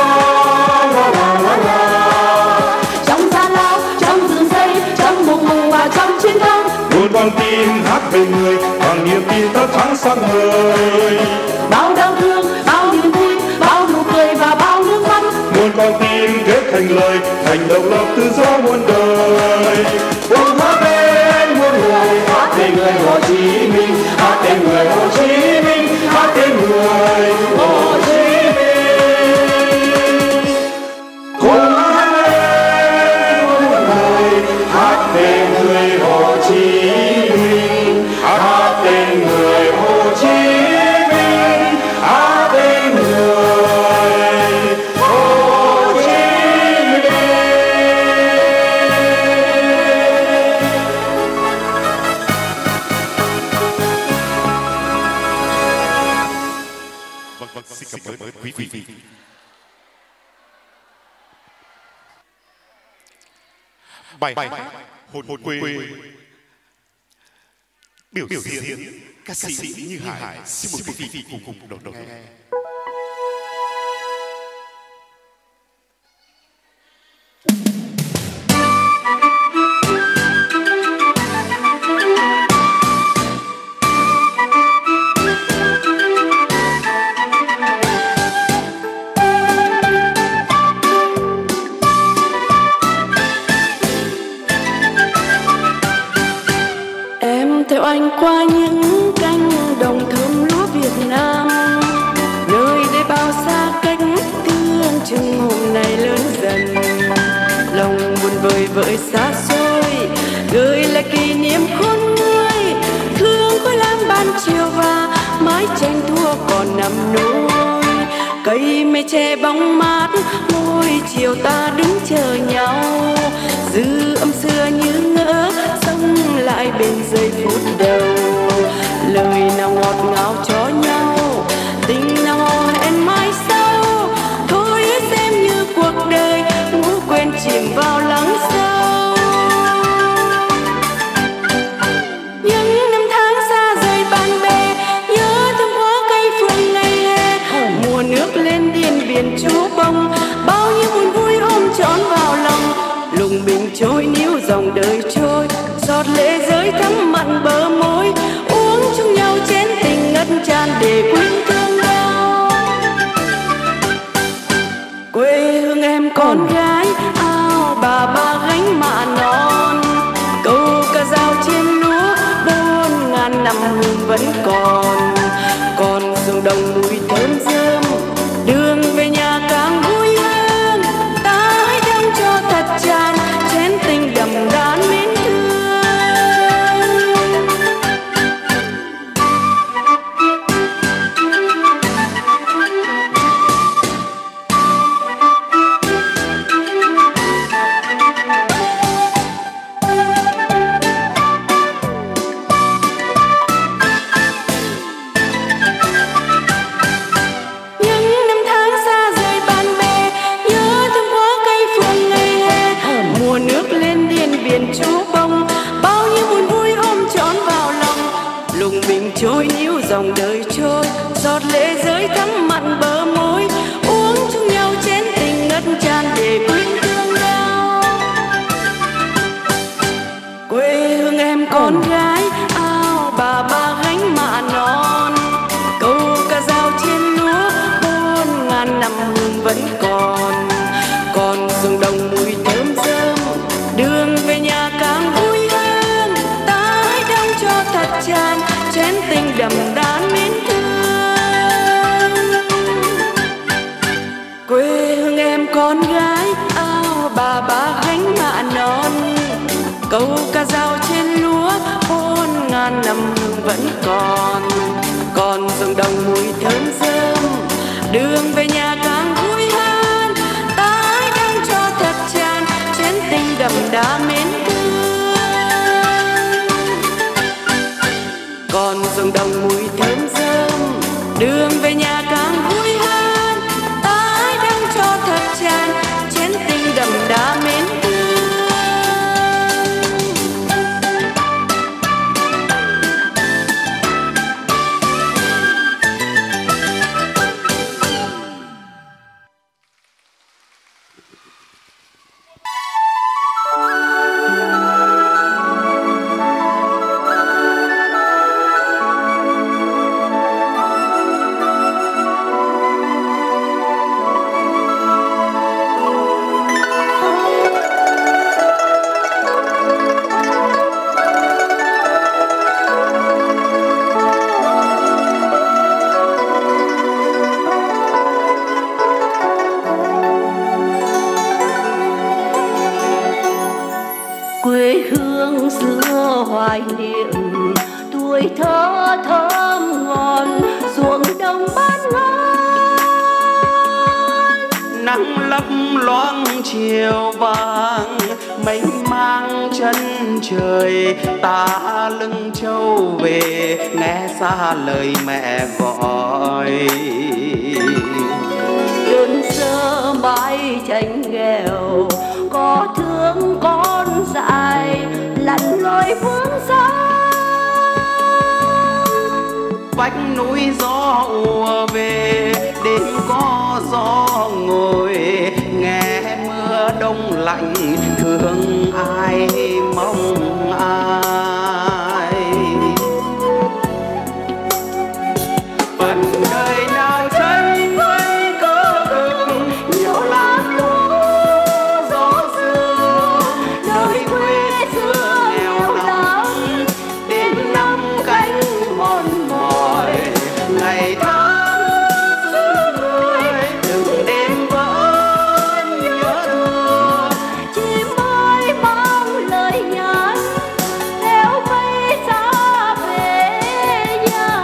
Muôn con tim hát về người bằng niềm tin tất thắng sáng ngời. Bao đau thương, bao niềm vui, bao nụ cười và bao nước mắt, muôn con tim kết thành lời, thành độc lập tự do muôn đời. Cùng hát lên muôn người, hát về người Hồ Chí Minh, hát tên người Hồ Chí Minh, hát tên người Hồ Chí Minh. Cùng hát lên muôn người, vị. Bài hát Hồn quê biểu diễn ca sĩ Như Hải. Xin mời quý vị cùng cùng đón đón nghe. Theo anh qua những cánh đồng thơm lúa Việt Nam, nơi đây bao xa cách thương chừng hôm nay lớn dần. Lòng buồn vời vợi xa xôi, gửi lại kỷ niệm khôn nguôi. Thương khói lam ban chiều và mái tranh thua còn nằm nôi. Cây mây che bóng mát, ngôi chiều ta đứng chờ nhau. Dư âm xưa như ngỡ sống lại bên giây phút đầu. Lời nào ngọt ngào cho nhau, tình nào hò hẹn mai sau. Thôi xem như cuộc đời ngủ quên chìm vào lắng sâu. Những năm tháng xa rời bạn bè, nhớ thương hoa cây phượng ngày hè. Mùa nước lên điên biển chú bông, bao nhiêu buồn vui ôm trọn vào lòng. Lùng bình trôi níu dòng đời trôi, giọt lệ rơi thắm mặn bờ môi. Uống chung nhau chén tình ngất tràn để quên thương đau. Quê hương em con gái, ao bà ba gánh mạ non. Câu ca dao trên lúa, bốn ngàn năm hương vẫn còn. Còn ruộng đồng mùi thơm rơm, đường về nhà càng vui hơn. Ta hãy đong cho thật tràn chén tình đậm đà mến thương. Những năm tháng xa rời bạn bè, nhớ thương hoa cây phượng ngày hè. Mùa nước lên điên biển chú bông, bao nhiêu buồn vui ôm trọn vào lòng. Lùng bình trôi níu dòng đời trôi, giọt lệ rơi thắm mặn bờ môi. Uống chung nhau chén tình ngất tràn để quên thương đau. Quê hương em con gái, ao bà ba gánh mạ non. Câu ca dao trên lúa, bốn ngàn năm hương vẫn còn. Còn ruộng đồng mùi thơm rơm, đường về nhà càng vui hơn. Ta hãy đong cho thật tràn chén tình đậm đà mến thương. Quê hương em con gái, ao bà ba gánh mạ non. Câu ca dao trên lúa, bốn ngàn năm hương vẫn còn. Còn ruộng đồng mùi thơm rơm, đường về nhà càng vui hơn. Ta hãy đong cho thật tràn chén tình đậm đà mến thương. Còn ruộng đồng mùi thơm rơm, đường về nhà càng vui hơn. Ta hãy đong cho thật tràn chén tình đậm đà mến thương. Quê hương xưa hoài niệm, tuổi thơ thơm ngon, ruộng đồng bát ngát. Nắng lấp loáng chiều vàng, mênh mang chân trời. Ta lưng trâu về, nghe xa lời mẹ gọi. bãi tranh nghèo, có thương con dại lặn lội phương xa. Vách núi gió ùa về, đêm có gió ngồi, nghe mưa đông lạnh thương ai mong ai. Phần đời nào thấy với cơ cực, nhiều lắm lúa gió sương, nơi quê xưa nghèo lắm, đêm năm cánh mòn mỏi, ngày tháng xưa người từng đêm vẫn nhớ thương. Chim ơi mang lời nhắn theo mây xa về nhà.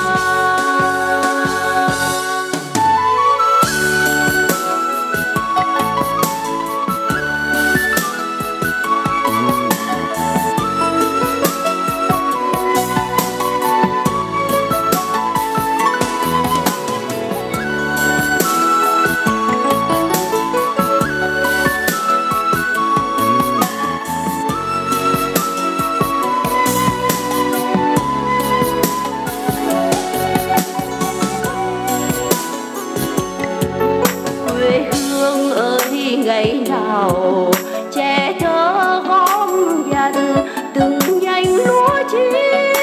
Quê hương ơi ngày nào trẻ thơ gom dần từng nhành lúa chín.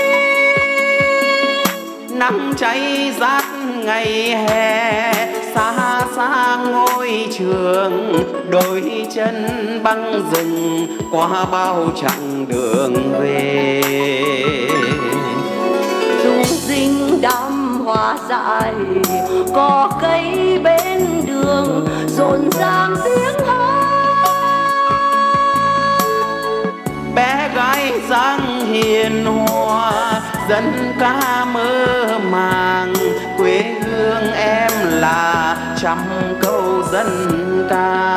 Nắng cháy rát ngày hè, xa xa ngôi trường, đôi chân băng rừng qua bao chặng đường về. Rung rinh đám hoa dại, có cây bên đường rộn ràng tiếng hát. Bé gái dáng hiền hòa, dân ca mơ màng, quê hương em là trăm câu dân ca.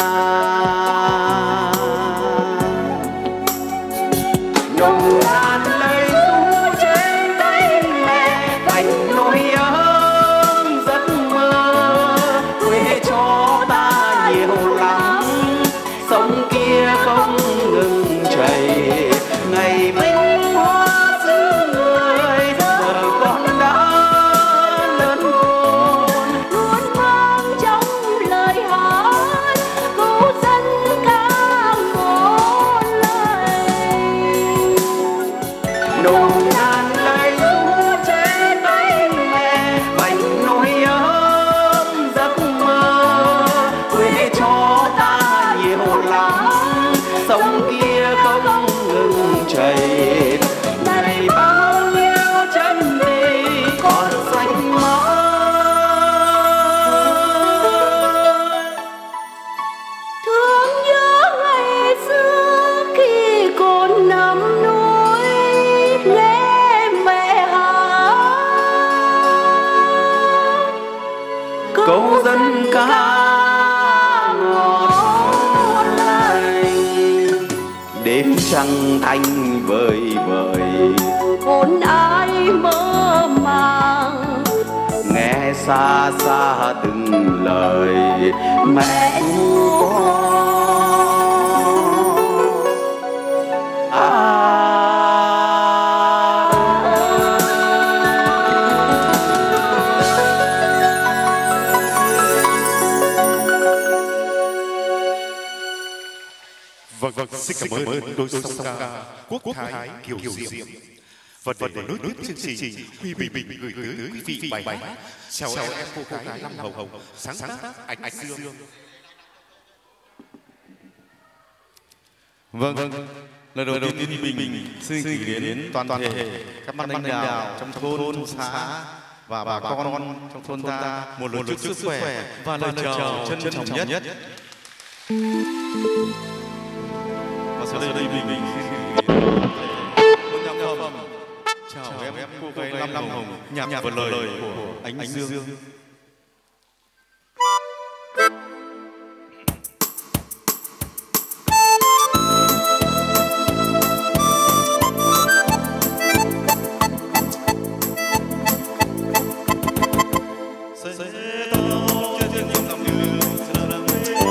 Nồng nàn lời ru trên tay mẹ, thành nỗi ấm giấc mơ, quê cho ta nhiều lắm, sông kia không ngừng chảy, ngày vinh hoa xứ người, giờ con đã lớn khôn. Luôn mang trong lời hát câu dân ca ngôn lời. Nồng nàn lời ru trên tay mẹ, vành nỗi ấm giấc mơ, quê cho ta nhiều lắm, sông kia không ngừng chảy, này bao nhiêu chân đi còn xanh mãi. Thương nhớ ngày xưa khi còn nằm núi nghe mẹ hát Câu dân ca ngọt lành, đêm trăng thanh vời vời, hồn ai mơ màng. nghe xa xa từng lời mẹ ru con. À, Vâng, vâng, xin cảm ơn đôi song ca Quốc Thái Kiều Diệm. Và để nối tiếp chương trình, Huy Bình Bình gửi tới quý vị bài hát Chào em cô gái Lâm Hồng, sáng tác Ánh Dương. Vâng, vâng. Lời đầu tiên Huy Bình xin gửi đến toàn thể các ban lãnh đạo trong thôn, xã và bà con trong thôn ta một lời chúc sức khỏe và lời chào trân trọng nhất. Và sau đây Huy Bình xin gửi đến một nhạc phẩm Chào em cô gái Lâm Hồng, nhạc và lời của Ánh Dương. Sẽ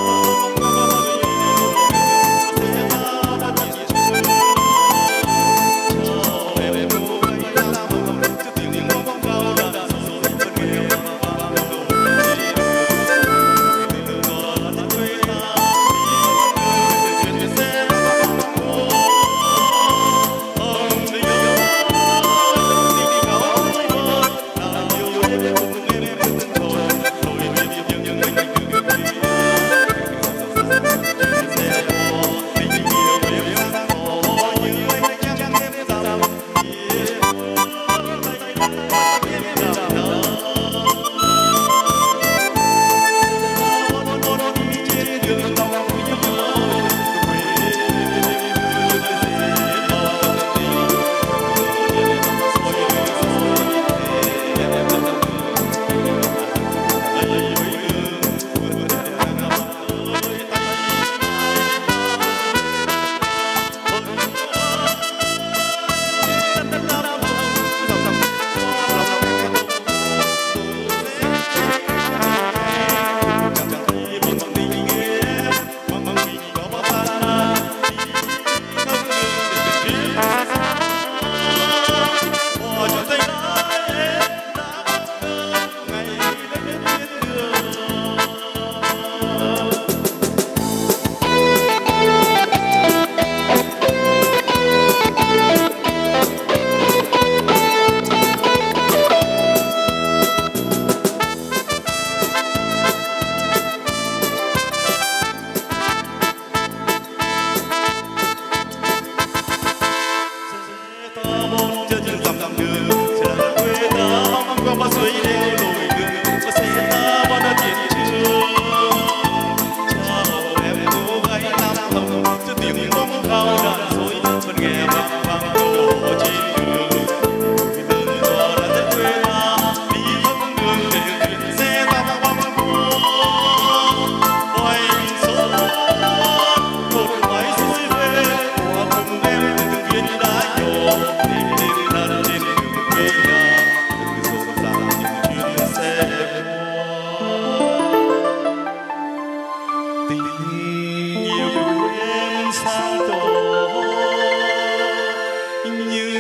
mà suối đeo lội đường có xe ta vào đã chiến trường. Chào em cô gái Nam Hồng cho tiếng bóng cao đàn dối vẫn nghe vang vang câu hò trên đường. Đường gió đã rất quê ta đi vắng đường để thuyền xe ta băng băng qua. Hoài số một mái xuôi về hòa cùng em từng viên đá nhỏ đêm đêm đàn trên đường quê nhà từng rộn ràng những chuyến xe tình yêu của em sáng tỏ như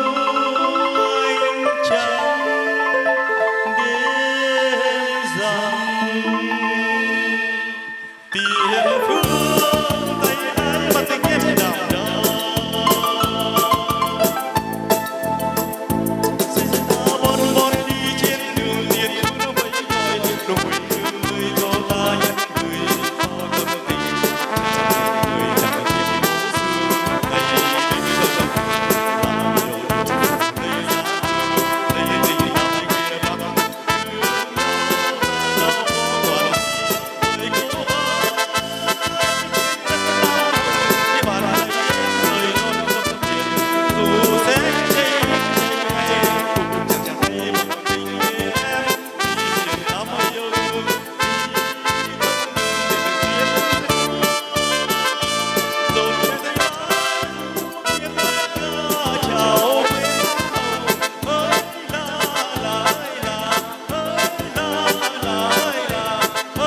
ánh trăng đêm rằm tiền phương tay ai mà tình em đào đào sẽ ta bon bon đi trên đường tiền phương vẫy gọi nụ cười người cho ta nhắc người cho tâm tình người chẳng biết cố xưa tay mình sâu sắc làm đầu đây là đây tình nào kia bắc đau quá người cố đi bàn tay rơi non tâm tiền dù sẽ chê hay cũng chẳng chẳng thấy một tình em đi miền Nam yêu thương đi rồi thấy tiếng ca chào ơi la la la ơi la la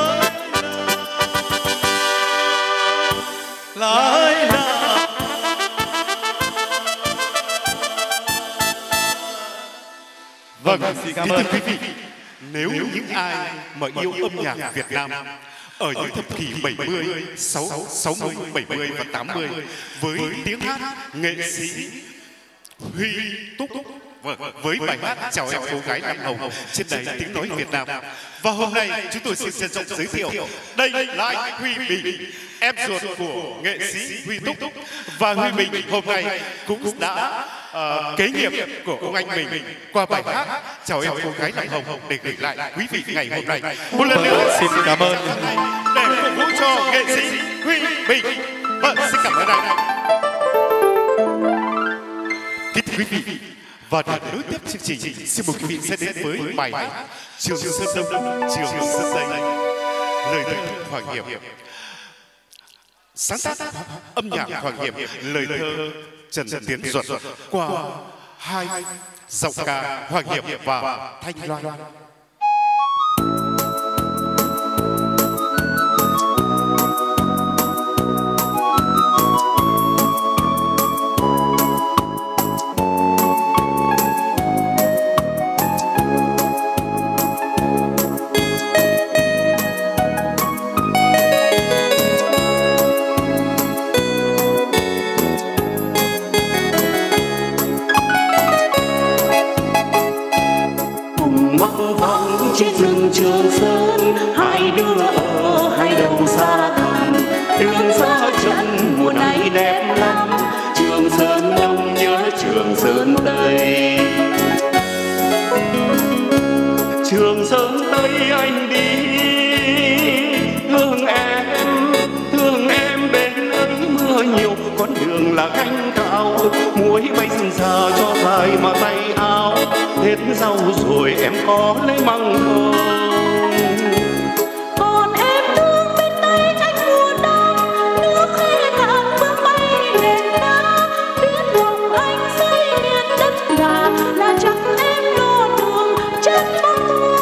la ơi la Vâng, xin cảm ơn quý vị. Nếu những ai mà yêu âm nhạc Việt Nam ở những thập kỷ bảy mươi, sáu mươi, bảy mươi và tám mươi với tiếng hát nghệ sĩ Huy Túc vâng, với bài hát Chào em cô gái Nam Hồng trên đài Tiếng nói Việt Nam. Và hôm nay chúng tôi xin trân trọng giới thiệu đây là anh Huy Bình, em ruột của nghệ sĩ Huy Túc, và Huy Bình hôm nay cũng đã uh, kế nghiệp của ông anh mình qua bài hát Chào em cô gái Nam Hồng để gửi lại quý vị ngày hôm nay. Một lần nữa xin cảm ơn để phục vụ cho nghệ sĩ Huy Bình. Vâng, xin cảm ơn anh. Kính thưa quý vị, và để nối tiếp chương trình, xin mời quý vị sẽ đến với bài hát Trường Sơn Đông, Trường Sơn Tây, lời thơ Hoàng Hiệp. Sáng tác âm nhạc Hoàng Hiệp, lời thơ Trần Tiến Duật qua hai giọng ca Hoàng Hiệp và Thanh Loan. trên rừng Trường Sơn, hai đứa ở hai đầu xa thẳm, đường xa chân mùa này đẹp lắm. Trường Sơn Đông nhớ Trường Sơn Tây, Trường Sơn Tây anh đi thương em, thương em bên ấy mưa nhiều, con đường là cánh cao, muối bay rừng xa cho dài mà tay áo. Hết rau rồi em có lấy măng không? Còn em thương bên tay cánh mùa đông, nước khê cạn bước bay lên đá, biết lòng anh xây nên đất gà là chắc em lo đường chân bóng.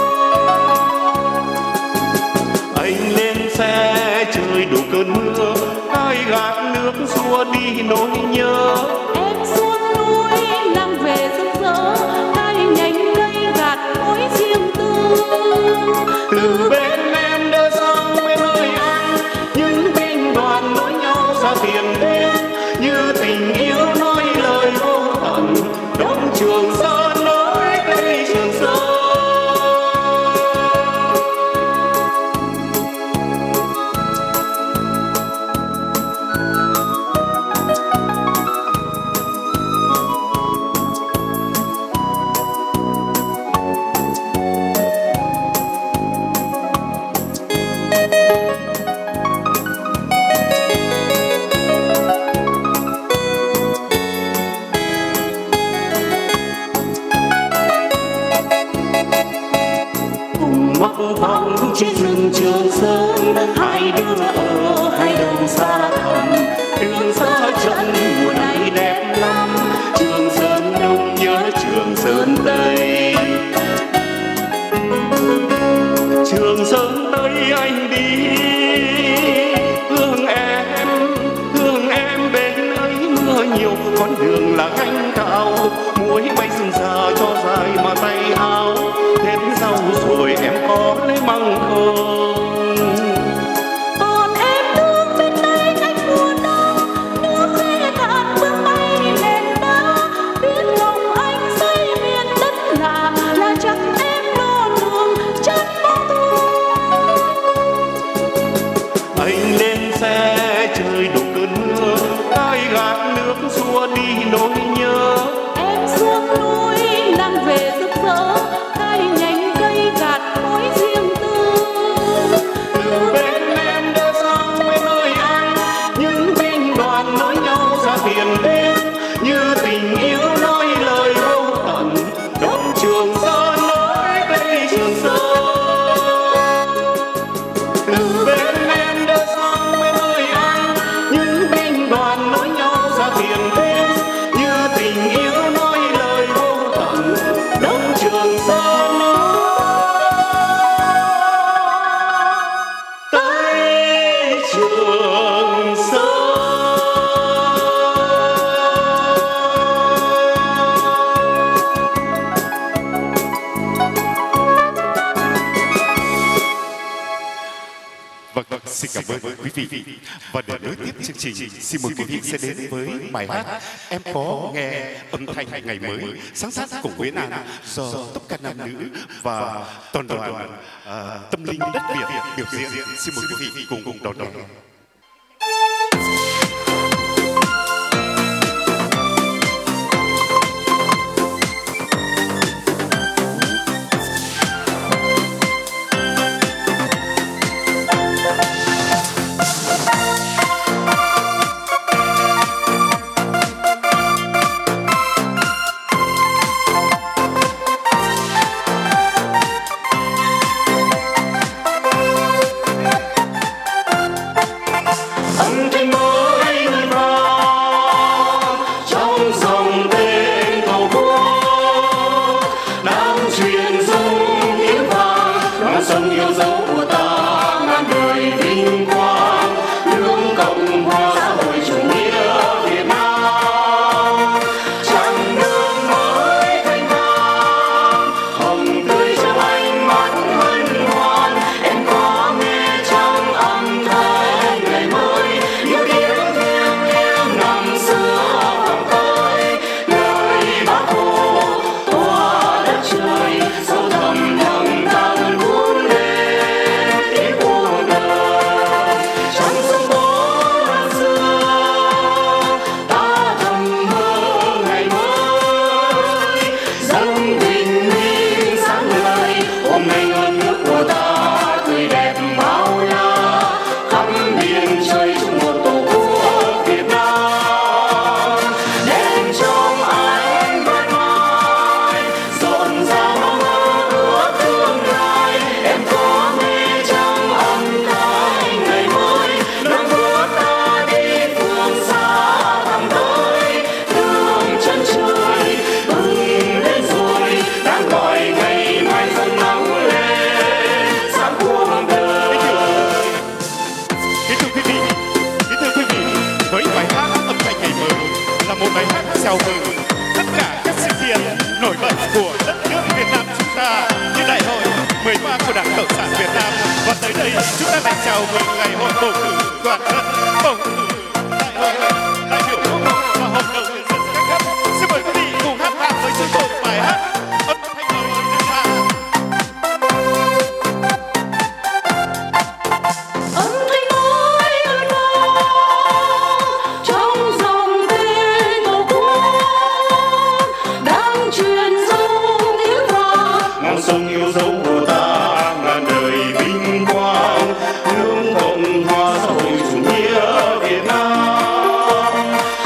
Anh lên xe trời đổ cơn mưa, ai gạt nước xua đi nỗi nhớ. Em xuống núi nắng về rực rỡ, nhánh cây gạt mối riêng tư. Từ bên em đưa sang bên nơi anh, những binh đoàn nối nhau xa tiền đêm, như tình yêu nói lời vô tận. Đông Trường Sơn nối Tây Trường Sơn. hai đứa ở hai đầu xa thẳm, đường xa chân mùa này đẹp lắm. Trường Sơn Đông nhớ Trường Sơn Tây, Trường Sơn Tây anh đi thương em, thương em bên ấy mưa nhiều, con đường là cánh cao, muối bay rừng già cho dài mà tay áo. Hết rau rồi em có lấy măng không? Còn em thương bên đây cánh mùa đông, nước khẽ cạn bước bay lên đá, biết lòng anh xây miền đất lạ là chắc em lo đường chân bóng thương. Anh lên xe trời đổ cơn mưa, ai gạt nước xua đi nỗi nhớ. Em xuống núi đang về rực rỡ, hai nhánh cây gạt mối riêng tư. Từ bên em đã sang bên nơi anh, những binh đoàn nối nhau ra tiền đến, như tình yêu nói lời vô tận. Đông Trường Sơn nói Tây Trường Sơn. Từ bên em đã sang bên nơi anh, những binh đoàn nối nhau ra tiền đến, như tình yêu nói lời vô tận. Đông Trường Sơn nói Tây Trường Sơn. Vâng, xin cảm ơn quý vị. Và để nối tiếp chương trình, xin mời quý vị sẽ đến với bài hát Em Có Nghe Âm Thanh Ngày Mới, sáng tác cùng Nguyễn An do tất cả nam nữ và toàn đoàn à, Tâm Linh Đất Việt biểu diễn. Xin mời quý vị cùng cùng đón đón. chào mừng tất cả các sự kiện nổi bật của đất nước Việt Nam chúng ta như Đại hội mười ba của Đảng Cộng sản Việt Nam. Và tới đây chúng ta lại chào mừng ngày hội bầu cử toàn dân, bầu cử đại hội đại biểu Quốc hội và hội đồng nhân dân các cấp. Xin mời quý vị cùng hát tặng với chương trình bài hát âm thanh lời Nam Hạ. Sông yêu dấu của ta ngàn đời vinh quang, nước Cộng hòa xã hội chủ nghĩa Việt Nam.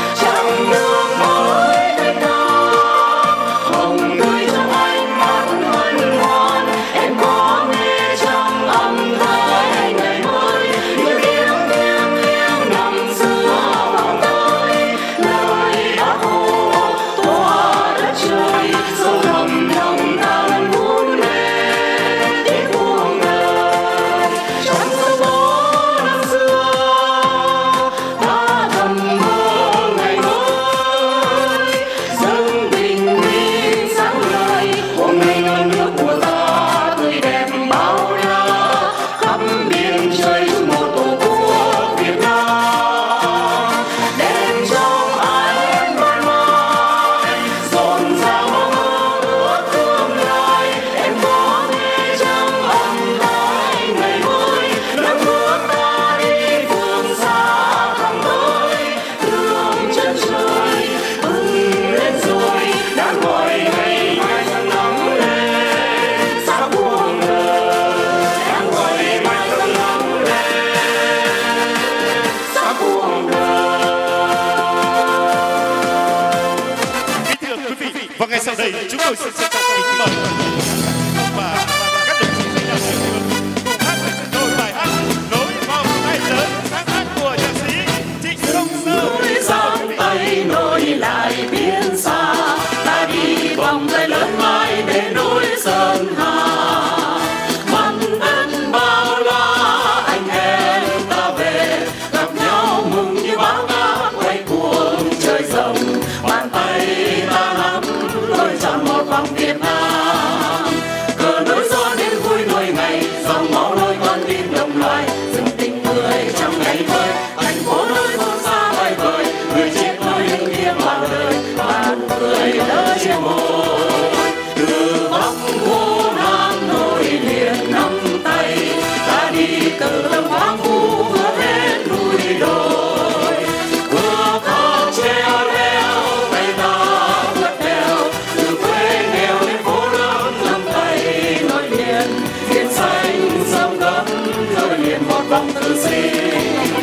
sau đây chúng tôi xin trân trọng kính mời và các đồng chí lãnh đạo địa phương cùng hát với chúng tôi bài hát Nối vòng tay lớn, sáng tác của nhạc sĩ Trịnh Công Sơn. Núi Giang Tây nối lại biên xa, ta đi vòng tay lớn mãi để núi Sơn Hà. Mặn đất bao la anh em ta về, gặp nhau mừng như bão ngát quay cuồng trời rộng. Bàn tay ta nắm đôi tròn một vòng Việt Nam, cờ nối gió đến vui nối ngày, dòng máu nối con tim đồng loài. Dừng tình người trong ngày vơi, thành phố nối phương xa vời vời, người chết nối những tiếng bao đời và nụ cười lỡ chia môi. Từ Bắc vô Nam nối liền nắm tay, ta đi từ lâm hoang vu vượt hết núi đồi, vừa khóc treo leo tay ta vượt đèo, từ quê nghèo đến phố lớn nắm tay nối liền, biển xanh sông gấm nối liền một vòng tự sinh.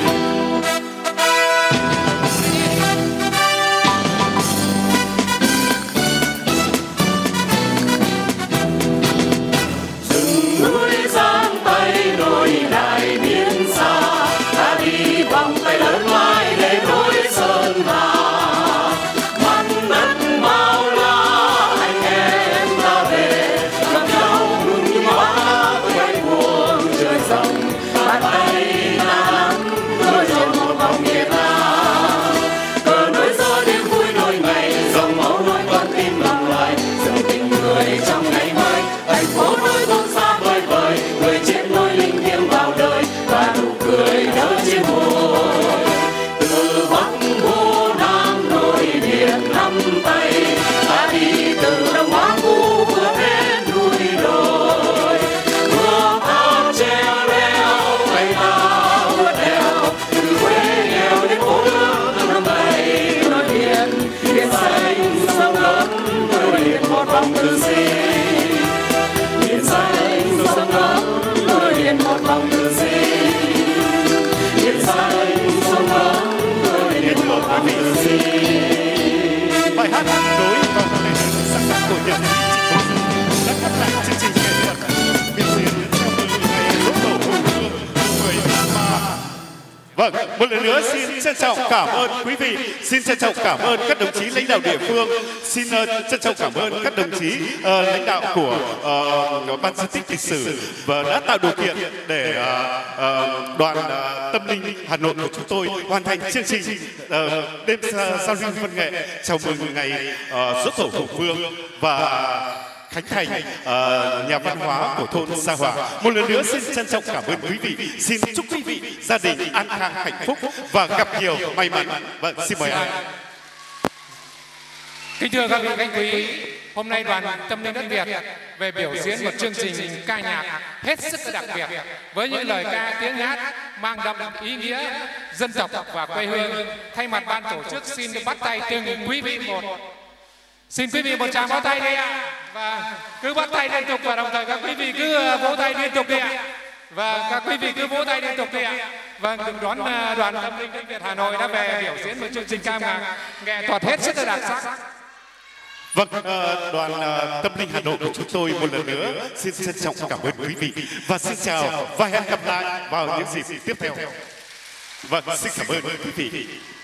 Núi Giang Tây nối lại biên xa, ta đi vòng tay lớn mãi để núi Sơn Hà. Mặn đất bao la anh em ta về, gặp nhau mừng như hoa quay cuồng trời rộng. Bàn tay ta nắm đôi trên một vòng Việt Nam, cờ nối gió đêm vui nối ngày, dòng máu nối con tim lòng loài. Dừng tình người trong ngày mới, thành phố nối phương xa vời vời, người chết nối linh thiêng vào đời và nụ cười đỡ chia môi. Từ Bắc vô Nam nối liền nắm tay, ta đi từ đông hoang vu vượt hết núi đồi, vừa khóc treo leo tay ta vượt đèo, từ quê nghèo đến phố lớn nắm tay nối liền, biển xanh sông lớn nối liền một vòng tự sinh. Biển xanh sông lớn nối liền một vòng tự sinh, biển xanh sông lớn nối liền một vòng tự sinh. Bài hát Nối vòng tay lớn sáng tác của nhạc sĩ Trịnh Công Sơn đã khép lại chương trình nghệ thuật biểu diễn chào mừng ngày dỗ tổ Hùng Vương mười tháng ba. Vâng, một lần nữa xin trân trọng cảm ơn quý vị, xin trân trọng cảm ơn các đồng chí lãnh đạo địa phương, xin uh, trân trọng cảm ơn các đồng chí uh, lãnh đạo của uh, ban di tích lịch sử và đã tạo điều kiện để uh, uh, đoàn uh, Tâm Linh Hà Nội của chúng tôi hoàn thành chương trình uh, đêm uh, giao lưu văn nghệ chào mừng ngày uh, dỗ tổ Hùng Vương và khánh thành uh, nhà văn hóa của thôn Sa Hòa. Một lần nữa xin trân trọng cảm ơn quý vị, xin chúc quý vị gia đình an khang hạnh phúc và gặp nhiều may mắn. Vâng, xin mời anh. Kính thưa các vị khách quý, hôm nay đoàn Tâm Linh Đất Việt về biểu diễn một chương trình ca nhạc hết sức đặc biệt với những lời ca tiếng hát mang đậm ý nghĩa dân tộc và quê hương. Thay mặt ban tổ chức xin được bắt tay từng quý vị một. Xin quý vị một tràng pháo tay đi ạ. Và cứ bắt tay liên tục và đồng thời các quý vị cứ vỗ tay liên tục đi ạ. Và các quý vị cứ vỗ tay liên tục đi ạ. Vâng, được đón đoàn Tâm Linh Đất Việt Hà Nội đã về biểu diễn một chương trình ca nhạc nghệ thuật hết sức là đặc sắc. Vâng, đoàn Tâm Linh Hà Nội của chúng tôi một lần nữa xin trân trọng cảm ơn quý vị và xin chào và hẹn gặp lại vào những dịp tiếp theo. Vâng, xin cảm ơn quý vị.